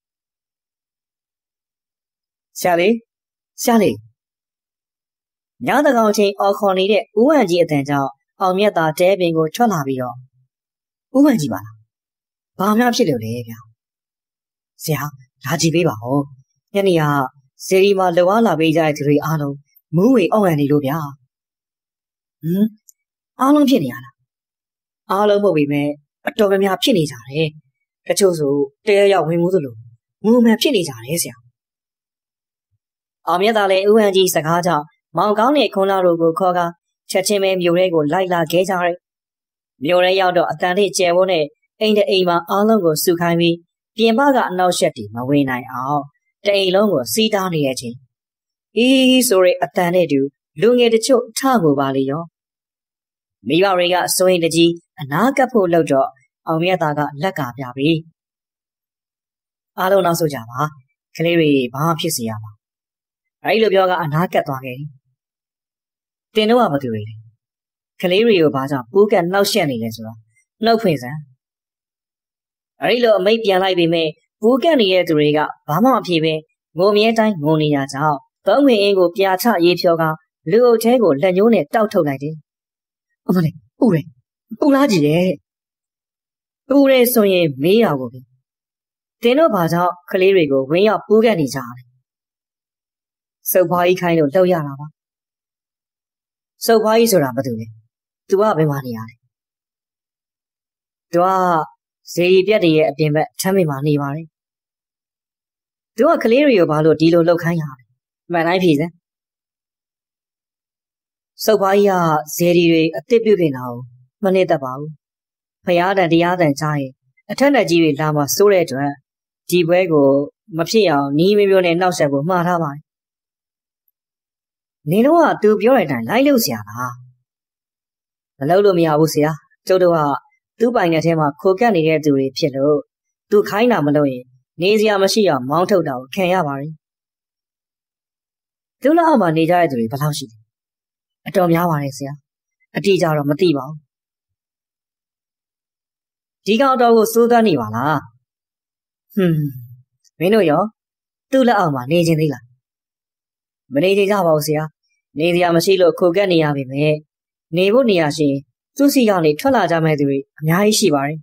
။ဆရာလေးဆရာလေးညတကောင်ချင်းအော်ခေါ်နေတဲ့ဦးဝံကြီးအတန်ကြောင့်အောင်မြတ်သာတဲပင်ကိုထွက်လာပြီးတော့ဦးဝံကြီးပါလား။ဘာမှဖြစ်လို့လဲဗျာ။ဆရာလာကြည့်ပေးပါဦး။ညနေကဇေဒီမှာလောအားလာပေးကြတဲ့သူတွေအားလုံးမူးဝေအောင့်ရနေလို့ဗျာ။ဟမ်အားလုံးဖြစ်နေရလား။အားလုံးမဟုတ်ပေမဲ့အတော်များများဖြစ်နေကြတယ်တချို့ဆိုတဲရောက်ဝင်မှုသလိုငုံမှန်ဖြစ်နေကြတယ်ဆရာအောင်မြတ်သားလည်းဥဟန်ကြီးစကားကြောင့်မောင်ကောင်းနဲ့ခွန်လာတို့ကိုခေါ်ကာချက်ချင်းပဲမြို့ထဲကိုလိုက်လာခဲ့ကြတယ်မြို့ထဲရောက်တော့အတန်လေးကျဲဝန်းနဲ့အိမ်တအိမ်မှာအားလုံးကိုစုခိုင်းပြီးပြင်ပကအနောက်ရှက်တွေမဝင်နိုင်အောင်တအိမ်လုံးကိုစီးတားနေတဲ့အချိန်အီးဆိုရဲအတန်နဲ့တူလူငယ်တချို့ထကိုပါလေရောမိဘတွေကစိုးရင်တကြီးအနာကပ်ဖို့လုပ်တော့အောင်မြတ်သားကလက်ကပြပြီအားလုံးနောက်ဆုတ်ကြပါကလေးတွေဘာမှဖြစ်စေရမှာအဲဒီလိုပြောကအနာကပ်သွားခဲ့တယ်တင်တော့ကဘာတူတွေလဲကလေးတွေကိုဘာကြောင့်ပူးကတ်နှောက်ရှက်နေလဲဆိုတော့နှုတ်ဖွင့်စမ်းအဲဒီလိုအမိတ်ပြန်လိုက်ပေမဲ့ပူးကတ်နေတဲ့သူတွေကဘာမှမဖြစ်ပဲငုံမြဲတိုင်းငုံနေရကြောင်းသုံးဝင်အင်းကိုပြာချရေးဖြောကလူအုပ်ထဲကိုလက်ညှိုးနဲ့တောက်ထုတ်လိုက်တယ်အမလေးပူတယ်ပူလားကြည့်တယ်ပူတယ်ဆိုရင်မေးရကိုပြီတင်းတို့ဘာကြောင့်ကလေးတွေကိုဝင်းရောက်ပူးကတ်နေကြတယ်စုပ်ဖွားကြီးခိုင်းလို့လှုပ်ရတာပါစုပ်ဖွားကြီးဆိုတာဘာတူလဲသူကဘယ်မှာနေရလဲသူကဇေရီပြက်တရဲ့အပြင်ဘက်ချမ်းမေမှာနေပါတယ်သူကကလေးတွေကိုဘာလို့ဒီလိုလှုပ်ခိုင်းရလဲမှန်တိုင်းဖြေစမ်းစုပ်ဖွားကြီးကဇေရီတွေအစ်စ်ပြုတ်နေတာကိုမနစ်သက်ပါဘူးဖျားတန်တရားတန်ကြားရင်အထက်နဲ့ကြီးတွေလာမှစိုးတဲ့အတွက်ဒီပွဲကိုမဖြစ်အောင်နီးမမျိုးနဲ့နှောက်ယှက်ဖို့မှားထားပါတယ်နေတော့ကသူပြောတဲ့အတိုင်းလိုက်လို့ဆရာလားမလုပ်လို့မရဘူးဆရာကျုပ်တို့ကသူ့ပိုင်တဲ့ထဲမှာခိုကပ်နေတဲ့သူတွေဖြစ်လို့သူခိုင်းတာမလုပ်ရင်နေစရာမရှိအောင်မောင်းထုတ်တာကိုခံရပါတယ်သူ့လက်အောက်မှာနေကြတဲ့သူတွေဘယ်လောက်ရှိလဲအတော်များပါတယ်ဆရာအတိအကျတော့မသိပါဘူးဒီကောင်တော်ကိုစိုးသွမ်းနေပါလားဟွန်းမင်းတို့ရောသူ့လက်အောက်မှာနေခြင်းသေးလားမနေကြပါဘူးဆရာနေစရာမရှိလို့ခိုကပ်နေရပါမယ်နေဖို့နေရရှင်သူ့စီကနေထွက်လာကြမဲ့သူတွေအများကြီးရှိပါတယ်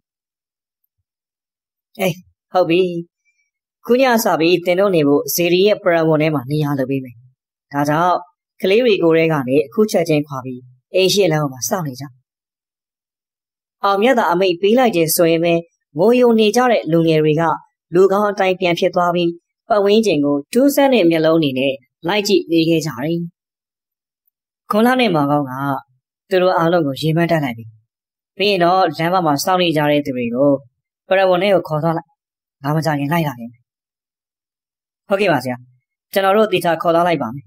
အေးဟုတ်ပြီခုညစပြီးတင်တော့နေဖို့ဇေရီရဲ့ပရဝွန်ထဲမှာနေရလို့ပြီးမယ်ဒါကြောင့်ကလေးတွေကိုယ်ထဲကနေအခုချက်ချင်းခွာပြီးအိမ်ရှိလမ်းမှာစောင့်နေကြအောင်မြတ်သာအမိတ်ပေးလိုက်တဲ့ဆိုရင်ပဲငိုယုံနေကြတဲ့လူငယ်တွေကလူကောင်းအတိုင်းပြန်ဖြစ်သွားပြီးပတ်ဝန်းကျင်ကိုဒူးဆန်းတဲ့မျက်လုံးတွေနဲ့လိုက်ကြည့်နေခဲ့ကြတယ်ခွန်လာနဲ့မောင်ကောင်းကသူတို့အားလုံးကိုရေမှန်းတက်လိုက်ပြီပြီးရင်တော့လမ်းမမှာစောင့်နေကြတဲ့သူတွေကိုပရဝုန်ထဲကိုခေါ်သွားလိုက်ငါမကြခင်လိုက်လာခဲ့မယ်ဟုတ်ကဲ့ပါဆရာကျွန်တော်တို့တေချာခေါ်သွားလိုက်ပါမယ်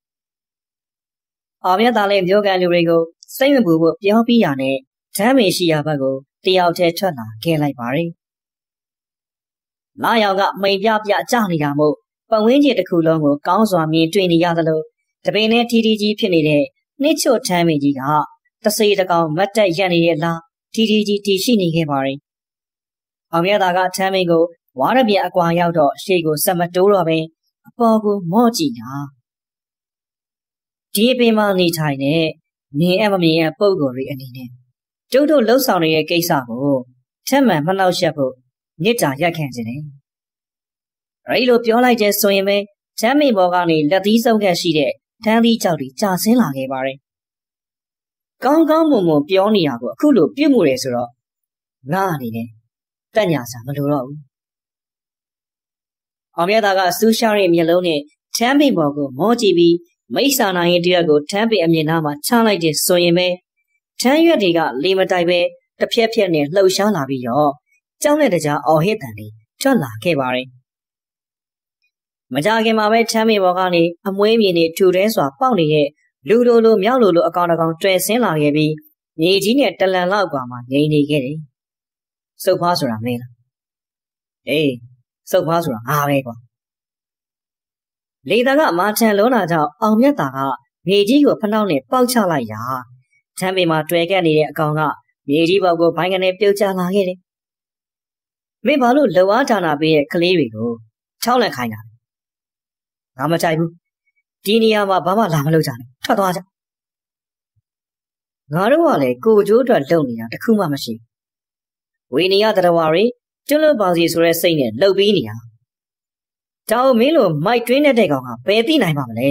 အောင်မြတ်သားလည်းမျိုးကန်လူတွေကိုစိတ်မပူဖို့ပြောပြီးရနဲ့ဓမ်းမေရှိရာဘက်ကိုတယောက်တည်းထွက်လာခဲ့လိုက်ပါတယ်လာရောင်ကမိန်ပြပြကြနေတာမို့ပတ်ဝန်းကျင်တစ်ခုလုံးကိုကောင်းစွာမြင်တွေ့နေရသလိုတပင်နဲ့ထီထီကြီးဖြစ်နေတဲ့နှိချွတ်ထမ်းမင်းကြီးကတစေတကောင်မတ်တက်ရက်နေတဲ့လားထီထီကြီးတည်ရှိနေခဲ့ပါတယ်။အောင်မြတ်သားကထမ်းမင်းကိုဝါရပြအကွာရောက်တော့ရှေ့ကိုဆက်မတိုးတော့ပဲအပေါ်ကိုမော့ကြည့်တာဒီအပင်မှာနေထိုင်တဲ့မြင်အမမြင်အပုံကိုယ်တွေအနေနဲ့ကျုပ်တို့လှုပ်ဆောင်နေတဲ့ကိစ္စကိုချက်မှန်မနှောက်ယှက်ဖို့မြစ်တာရက်ခံခြင်းတယ်။အဲဒီလိုပြောလိုက်တဲ့ဆိုရင်ပဲချမ်းမေဘော်ကနေလက်သီးစုပ်ခက်ရှိတဲ့ထန်းသီးကြောက်တွေကြာဆင်းလာခဲ့ပါတယ်။ကောင်းကောင်းမွန်မွန်ပြောနေတာကိုအခုလိုပြုတ်မှုတယ်ဆိုတော့ငါအနေနဲ့တက်ညာစာမလိုတော့ဘူး။အောင်မြတ်သားကစူးရှားတဲ့မျက်လုံးနဲ့ချမ်းမေဘော်ကိုမောကြည့်ပြီးမိစ္ဆာနိုင်ရင်တရက်ကိုထမ်းပေအမြင်သားမှာချလိုက်တဲ့ဆိုရင်ပဲထမ်းရွက်တွေကလေမတိုက်ပဲတစ်ဖြက်ဖြက်နဲ့လှုပ်ရှားလာပြီးတော့ကြောက်တဲ့တကြားအော်ဟစ်တန်လေးထွက်လာခဲ့ပါတယ်။မကြခင်မှာပဲချမ်းမေဘော်ကနေအမွှေးမြင်နေထူတဲစွာပေါက်နေတဲ့လူလိုလိုမြောက်လိုလိုအကောင်တကောင်တွယ်ဆင်းလာခဲ့ပြီးမြေကြီးနဲ့တလန်လောက်ကွာမှငြိမ်နေခဲ့တယ်။စုပ်ဖွားဆိုတာမင်းလား။အေးစုပ်ဖွားဆိုတာငါပဲကွာ။လေသာကမာထန်လုံးလာကြောင့်အောင်မြတ်တာကမြေကြီးကိုဖနှောက်နဲ့ပေါက်ချလိုက်ရာချမ်းမေမှာတွယ်ကက်နေတဲ့အကောင်ကမြေကြီးပေါက်ကိုဘိုင်းကနေပြုတ်ကျလာခဲ့တယ်။မင်းဘာလို့လောအားဌာနပေးရဲ့ကလေးတွေကိုချောက်လက်ခိုင်းတာလဲ။ငါမကြိုက်ဘူး။ဒီနေရာမှာဘာမှလာမလုပ်ကြနဲ့။ထွက်သွားကြ။ငါတို့ကလည်းကိုကျိုးအတွက်လုပ်နေတာတခုမှမရှိဘူး။ဝေနေရတရဝါတွေကျွလွတ်ပါစီဆိုတဲ့စိတ်နဲ့လှုပ်ပြီးနေတာ။ဒါမင်းလိုမိုက်တွင်းတဲ့ကောင်ကဘယ်သိနိုင်ပါမလဲ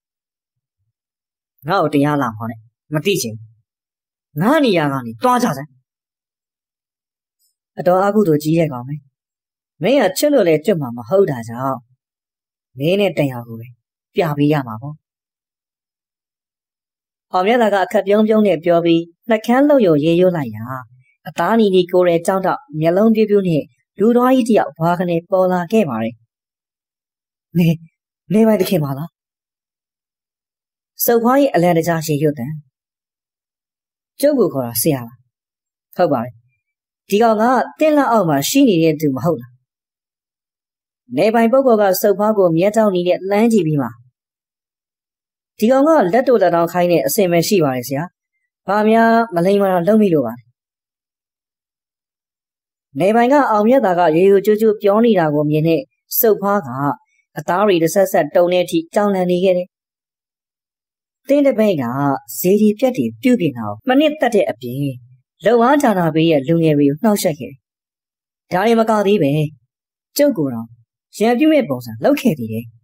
။ငါ့ကိုတရားလာခေါ်နဲ့မသိချင်ဘူး။ငါနေရာကနေတွားကြစမ်း။အတော်အကုသို့ကြီးတဲ့ကောင်ပဲ။မင်းကချစ်လို့လဲကြွမှာမဟုတ်တာကြောင့်မင်းနဲ့တန်ရကိုပဲပြပေးရမှာပေါ့။အောင်မြတ်သားကအခက်ပြုံးပြုံးနဲ့ပြောပြီးနှကန်းလှုပ်ရုံရေးရွလိုက်ရာအသားနီနီကိုယ်ရဲကြောင်းတော့မျက်လုံးပြူးပြူးနဲ့လူတော်ကြီးတယောက်ဘွားကနေပေါ်လာခဲ့ပါတယ်။နေနေပါတခင်ပါလား။စုပ်ဖွားရဲ့အလံတကြားရေရွတ်တယ်။ကျုပ်ကိုခေါ်တာဆရာလား။ဟုတ်ပါတယ်။ဒီကောင်ကတင်းလက်အောက်မှာရှိနေတဲ့သူမဟုတ်လား။နေပိုင်ပုဂ္ဂိုလ်ကစုပ်ဖွားကိုမျက်တောင်နေတဲ့လမ်းကြည့်ပြီးမှဒီကောင်ကလက်တို့လက်တောင်ခိုင်းတဲ့အစင်ပဲရှိပါတယ်ဆရာဘာများမလိမ္မာတော့လုံးမိလို့ပါနေပိုင်ကအောင်မြတ်သားကရေရိုကျိုးကျိုးပြောနေတာကိုမြင်နဲ့စုပ်ဖားကအသားရီတစ်ဆက်ဆက်တုံတဲ့အထိကြောင်လန့်နေခဲ့တယ်။တင်းတပိတ်ကဇေဒီပြက်တွေပြုတ်ပြင်းအောင်မနစ်တက်တဲ့အပြင်လုံအားဌာနဘေးရဲ့လူငယ်တွေကိုနှောက်ယှက်ခဲ့တယ်။ဒါတွေမကသေးပဲကျုပ်ကတော့ရံပြူရဲ့ပုံစံလောက်ခဲ့သေးတယ်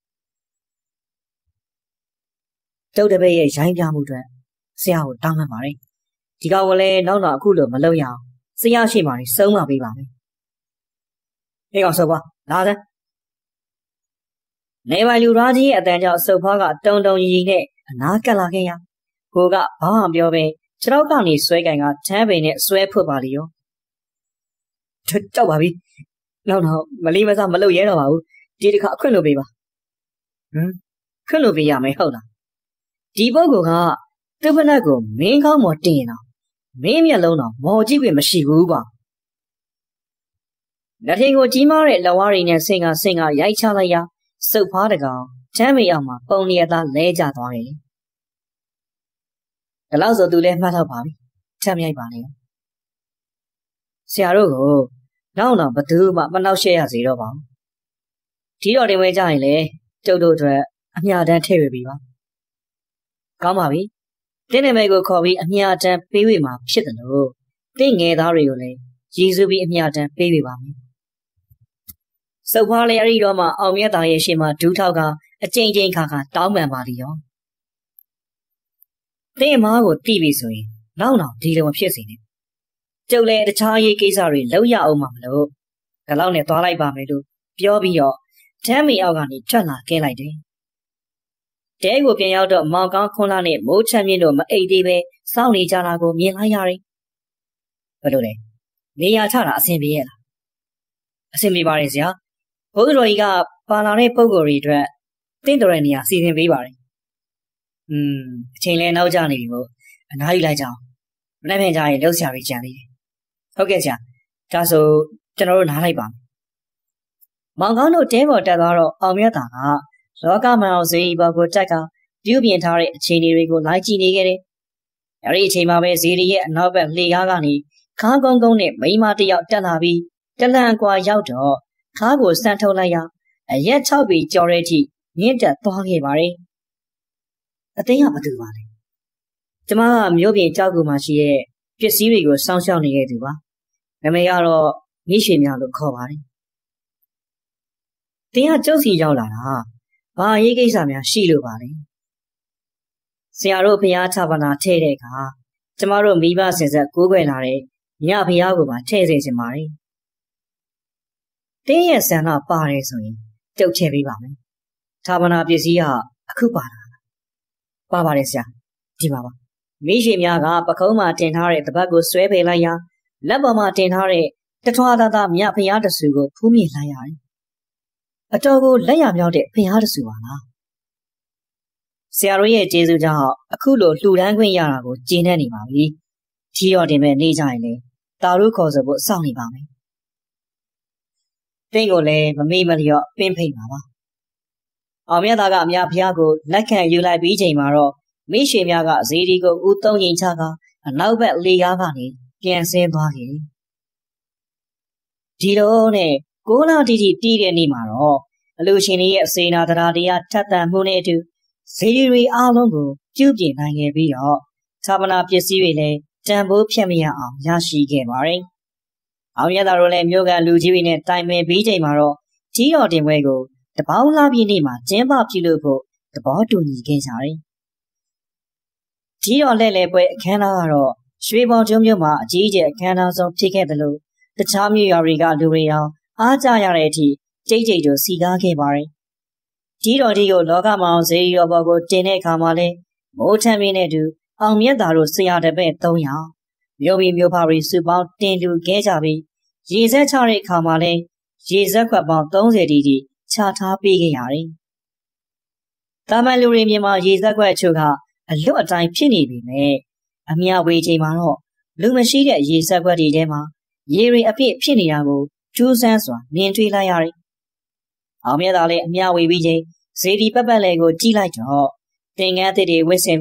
။တုတ်တပိတ်ရဲ့ရိုင်းပြမှုအတွက်ဆရာကိုတောင်းပန်ပါတယ်။ဒီကောင်ကလည်းနောက်တော့အခုလိုမလုပ်ရအောင်ဆရာရှိမှနေစုံးမပေးပါမယ်။ဒီကောင်ဆိုပါလာစမ်းနေပိုင်လူသားကြီးရဲ့အတန်ကြောင့်စုပ်ဖွားကတုံတုံရီရီနဲ့အနာကက်လာခဲ့ရ။ကိုကဘာမှပြောပဲခြေထောက်ကနေဆွဲကန်ကချမ်းပင်နဲ့ဆွဲဖွတ်ပါလေရော။ကြောက်ပါပြီ။နောက်တော့မလီမစားမလုပ်ရဲတော့ပါဘူး။ဒီတစ်ခါအခွင့်လို့ပေးပါ။ဟမ်ခွင့်လို့ပေးရမယ်ဟုတ်လား။ဒီပုဂ္ဂိုလ်ကသူ့ဖက်နဲ့ကိုမင်းကောင်းမော်တင်တော့မင်းမျက်လုံးတော့မော်ကြည့်ခွင့်မရှိဘူးကွာ။လက်ထင်ကိုကြီးမားတဲ့လက်ဝါးတွေနဲ့ဆင်ကဆင်ကရိုက်ချလိုက်ရစုပ်ဖွားတကောင်ချမ်းမေအောင်မှာပုံလျက်သားလဲကျသွားတယ်။ဒါလို့ဆိုသူလည်းမှတ်တော့ပါပြီ။ချမ်းမြိုက်ပါလေ။ဆရာတို့ကိုနောက်တော့ဘသူမှမနှောက်ယှက်ရစေတော့ပါဘူး။ဒီတော့တင်ဝဲကြရင်လေကျုပ်တို့အတွက်အမြတမ်းထည့်ရပြီပါ။ကောင်းပါပြီ။တင်းနေမဲကိုခေါ်ပြီးအမြတမ်းပေးဝေမှာဖြစ်တယ်လို့တင်းငယ်သားတွေကိုလည်းရည်စူးပြီးအမြတမ်းပေးဝေပါမယ်။စုပ်ဖွားလေအဲ့ဒီတော့မှအောင်မြတ်သားရဲ့ရှေ့မှာဒူးထောက်ကအကြိမ်ကြိမ်ခါခါတောင်းပန်ပါလိရောတင်းမားကိုတီးပြီဆိုရင်နောက်နောက်ဒီလိုမဖြစ်စေနဲ့ကျုပ်လည်းတခြားရေးကိစ္စတွေလုံးရအောင်မှာမလို့ဒါလောက်နဲ့သွားလိုက်ပါမယ်လို့ပြောပြီးတော့ချမ်းမီအောက်ကနေထွက်လာကဲလိုက်တယ်တဲကိုပြန်ရောက်တော့မောင်ကောင်းခွန်းလာနဲ့မိုးချမ်းမြင့်တို့မအိတ်သေးပဲစောင့်နေကြတာကိုမြင်လိုက်ရတယ်ဘယ်လိုလဲနေရာချတာအဆင်ပြေရဲ့လားအဆင်ပြေပါတယ်ဆရာဘုရားတော်ကြီးကပါလာတဲ့ပုံကိုယ်တွေအတွက်တင့်တော်တဲ့နေရာစီစဉ်ပေးပါတယ်။อืมအချိန်လဲနောက်ကျနေပြီမို့အနားယူလိုက်ကြအောင်။မနေ့ပြန်ကြရင်လှုပ်ရှားပြီးကြံသေးတယ်။ဟုတ်ကဲ့ဆရာ။ဒါဆိုကျွန်တော်တို့နားလိုက်ပါမယ်။မောင်ကောင်းတို့တဲပေါ်တက်သွားတော့အောင်မြတ်တာကလောကမန်အောင်ဇေယီဘော်ကိုတက်ကပြုပြင်ထားတဲ့အခြေအနေတွေကိုလိုက်ကြည့်နေခဲ့တယ်။အဲဒီအချိန်မှာပဲဇေဒီရဲ့အနောက်ဘက်လှေကားကနေခါးကုန်းကုန်းနဲ့မိန်းမတစ်ယောက်တက်လာပြီးတလန်ကွာရောက်တော့ခါးကိုစမ်းထုတ်လိုက်ရအရက်၆ပေကြော်တဲ့အထိမြင့်တက်သွားခဲ့ပါတယ်။အသိရမတူပါနဲ့။ကျမကမြို့ပြင်ကြောက်ကူမှာရှိတဲ့ပစ္စည်းတွေကိုစောင့်ရှောက်နေတဲ့သူပါ။နာမည်ကတော့မိရွှေမြလို့ခေါ်ပါတယ်။တင်းကကျုပ်စီရောက်လာတာဘာရေးကိစ္စများရှိလို့ပါလဲ။ဆရာတို့ဘုရားဌာပနာထဲ့တဲ့အခါကျမတို့မိဘဆင်ဆက်ကိုးကွယ်လာတဲ့ညဘုရားကိုပါထဲ့စေချင်ပါတယ်။တင်းရဲ့ဆန္ဒပါတယ်ဆိုရင်တုတ်ချဲပေးပါမယ်။ဌာပနာပစ္စည်းကအခုပါတာ။ပါပါတယ်ဆရာ။ဒီပါပါ။မိရှိများကပခုံးမှာတင်ထားတဲ့တပတ်ကိုဆွဲပယ်လိုက်ရလက်ပေါ်မှာတင်ထားတဲ့တထွားသားသားမြဖျားတဆူကိုဖူးမြင်လိုက်ရတယ်။အတော်ကိုလက်ရမြောက်တဲ့ဖျားတဆူပါလား။ဆရာတို့ရဲ့ကျေးဇူးကြောင့်အခုလိုလှူဒန်းခွင့်ရတာကိုကျေနပ်နေပါပြီ။ကြီးတော်တင်မဲ့နေကြရင်လေတာတို့ခေါ်ဆိုဖို့စောင့်နေပါမယ်။တင်းကိုလည်းမမေ့မလျော့ပင်းဖိတ်ပါပါ။အောင်မြတ်သားကအမြဖျားကိုလက်ခံယူလိုက်ပြီးချိန်မှာတော့မိရွှေများကဇေဒီကိုဦးသုံးရင်ချကအနောက်ဘက်လေကားကနေပြန်ဆင်းသွားခဲ့။ဒီလိုနဲ့ကိုလာတီတီတီးတဲ့နေ့မှာတော့အလူရှင်တွေရဲ့စေနာတရားတရားထက်သန်မှုနဲ့အတူဇေဒီတွေအားလုံးကိုပြုပြင်နိုင်ခဲ့ပြီးတော့ဌာပနာပစ္စည်းတွေလည်းတန်ဖိုးဖြတ်မရအောင်ရရှိခဲ့ပါတယ်။အောင်ရသားတို့လည်းမြို့ကလူကြီးတွေနဲ့တိုင်ပင်ပြီးချိန်မှာတော့ကြီးတော်တင်ပွဲကိုတပေါင်းလားပြည့်နေ့မှာကျင်းပပြုလုပ်ဖို့သဘောတူညီခဲ့ကြတယ်။ကြီးတော်လက်လဲပွဲအခမ်းအနားကတော့ရွှေဘောင်ကျွန်းမြို့မှာအကြီးအကျယ်အခမ်းအနားဆုံးဖြစ်ခဲ့တယ်လို့တခြားမြို့ရွာတွေကလူတွေအောင်အားကြရတဲ့အထိကြိတ်ကြိတ်တို့စီကားခဲ့ပါတယ်။ကြီးတော်ဒီကိုလောကမောင်ဇေယျဘော်ကိုတင်တဲ့အခါမှာလဲမိုးထမ်းမင်းနဲ့တူအောင်မြတ်သားတို့ဆရာတပည့်၃ယောက်မြို့ပြီးမြို့ဖာရီစုပေါင်းတင်လူခဲ့ကြပြီးရေစက်ချတဲ့အခါမှာလဲရေစက်ခွက်ပေါင်း၃၀တီတီချထားပေးခဲ့ရတယ်။တာမန်လူတွေမြန်မာရေစက်ခွက်အချို့ကအလွတ်အတိုင်းဖြစ်နေပြီမဲ့အမြဝေးချိန်မှာတော့လူမရှိတဲ့ရေစက်ခွက်တွေထဲမှာရေတွေအပြည့်ဖြစ်နေတာကိုကျူးစမ်းစွာမြင်တွေ့လိုက်ရတယ်။အောင်မြတ်သားလည်းအမြဝေးပြီးချိန်ဇေဒီပက်ပက်လေကိုကြည့်လိုက်တော့သင်္ကန်းသစ်တွေဝစ်ဆင်ပြီး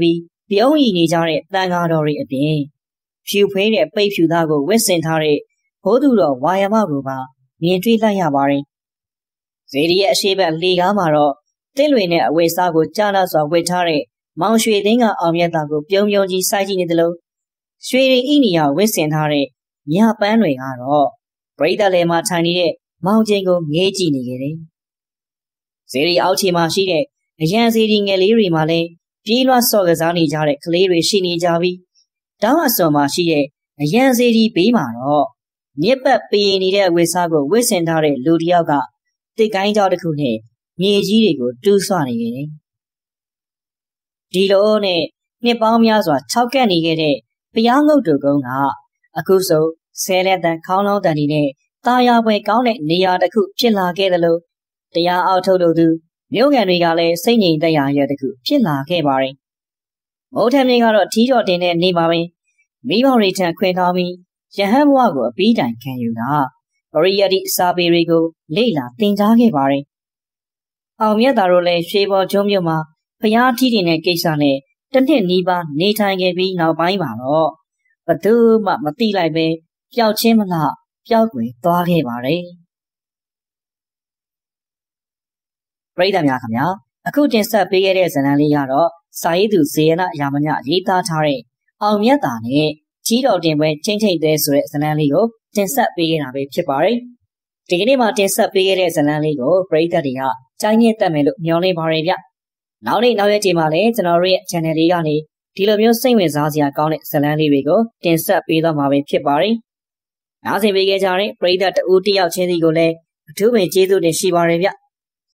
ပြုံးရည်နေကြတဲ့တန်ဃာတော်တွေအပြင်ဖြူဖွေးတဲ့ပိတ်ဖြူသားကိုဝတ်ဆင်ထားတဲ့ဘိုးသူတော်ဝါယမကိုပါမြင်တွေ့လိုက်ရပါတယ်။စေတီရဲ့အရှိတ်လေကားမှာတော့တစ်လွင်နဲ့အဝတ်စားကိုကြားနာစွာဝတ်ထားတဲ့မောင်ရွှေသိန်းကအောင်မြတ်သားကိုပြုံးပြုံးကြီးစိုက်ကြည့်နေသလိုရွှေရင်ဤနီယာဝတ်ဆင်ထားတဲ့မြပန်းတွေကတော့ပရိသတ်လယ်မှာထိုင်နေတဲ့မောင်ချင်းကိုငေးကြည့်နေကြတယ်။စေတီအောက်ခြေမှာရှိတဲ့အရန်စေတီငယ်လေးတွေမှာလည်းပြေးလွှားစော့ကစားနေကြတဲ့ကလေးတွေရှိနေကြပြီးတောင်အစွန်မှာရှိတဲ့အရန်စေတီဘေးမှာတော့မြစ်ပတ်ပေနေတဲ့အဝတ်စားကိုဝတ်ဆင်ထားတဲ့လူတစ်ယောက်ကတစ်ကိုင်းကြောက်တစ်ခုနဲ့မြေကြီးတွေကိုတူးဆွနေခဲ့တယ်။ဒီလိုနဲ့နှစ်ပေါင်းများစွာခြောက်ကပ်နေခဲ့တဲ့ဘုရားငုတ်တူကုန်းကအခုဆိုဆဲလက်တန်ခေါင်းလောင်းတန်တွေနဲ့တာယာပွဲကောင်းတဲ့နေရာတစ်ခုဖြစ်လာခဲ့တယ်လို့တရားအောက်ထုတ်လို့သူမြို့ငံတွေကလည်းစိတ်ငြိမ်သက်ရာရဲ့တစ်ခုဖြစ်လာခဲ့ပါတယ်။မိုးထမ်းမြေကတော့ထီးတော်တင်တဲ့နေပါပဲမိဘတွေထံခွင်ထောင်းပြီးရဟန်းဘဝကိုအပြီးတိုင်ခံယူတာပရိယတ်တိစာပေတွေကိုလေ့လာသင်ကြားခဲ့ပါတယ်။အောင်မြတ်သားတို့လည်းရွှေဘော်ကျွန်းမြို့မှာဘုရားထီးတင်တဲ့ကိစ္စနဲ့တစ်နှစ်နီးပါးနေထိုင်ခဲ့ပြီးနောက်ပိုင်းမှာတော့ဘသူမှမသိလိုက်ပဲပျောက်ချင်းမလားပျောက်ွယ်သွားခဲ့ပါတယ်။ပရိသတ်များခင်ဗျာအခုတင်ဆက်ပေးခဲ့တဲ့ဇာတ်လမ်းလေးကတော့စာရေးသူဇေယနာရာမညရေးသားထားတဲ့အောင်မြတ်သားနဲ့ကြီးတော်တင်ပွဲချင်းချိတ်သေးဆိုတဲ့ဇာတ်လမ်းလေးကိုတင်ဆက်ပေးခဲ့တာပဲဖြစ်ပါတယ်။ဒီကနေ့မှာတင်ဆက်ပေးခဲ့တဲ့ဇာတ်လမ်းလေးကိုပရိသတ်တွေကကြိုက်ညက်တတ်မယ်လို့မျှော်လင့်ပါတယ်ဗျ။နောက်နေ့နောက်ရက်ချိန်မှာလည်းကျွန်တော်တို့ရဲ့ channel လေးကနေဒီလိုမျိုးစိတ်ဝင်စားစရာကောင်းတဲ့ဇာတ်လမ်းလေးတွေကိုတင်ဆက်ပေးသွားမှာပဲဖြစ်ပါတယ်။နားဆင်ပေးခဲ့ကြတဲ့ပရိသတ်တဦးတယောက်ချင်းစီကိုလည်းအထူးပဲကျေးဇူးတင်ရှိပါတယ်ဗျ။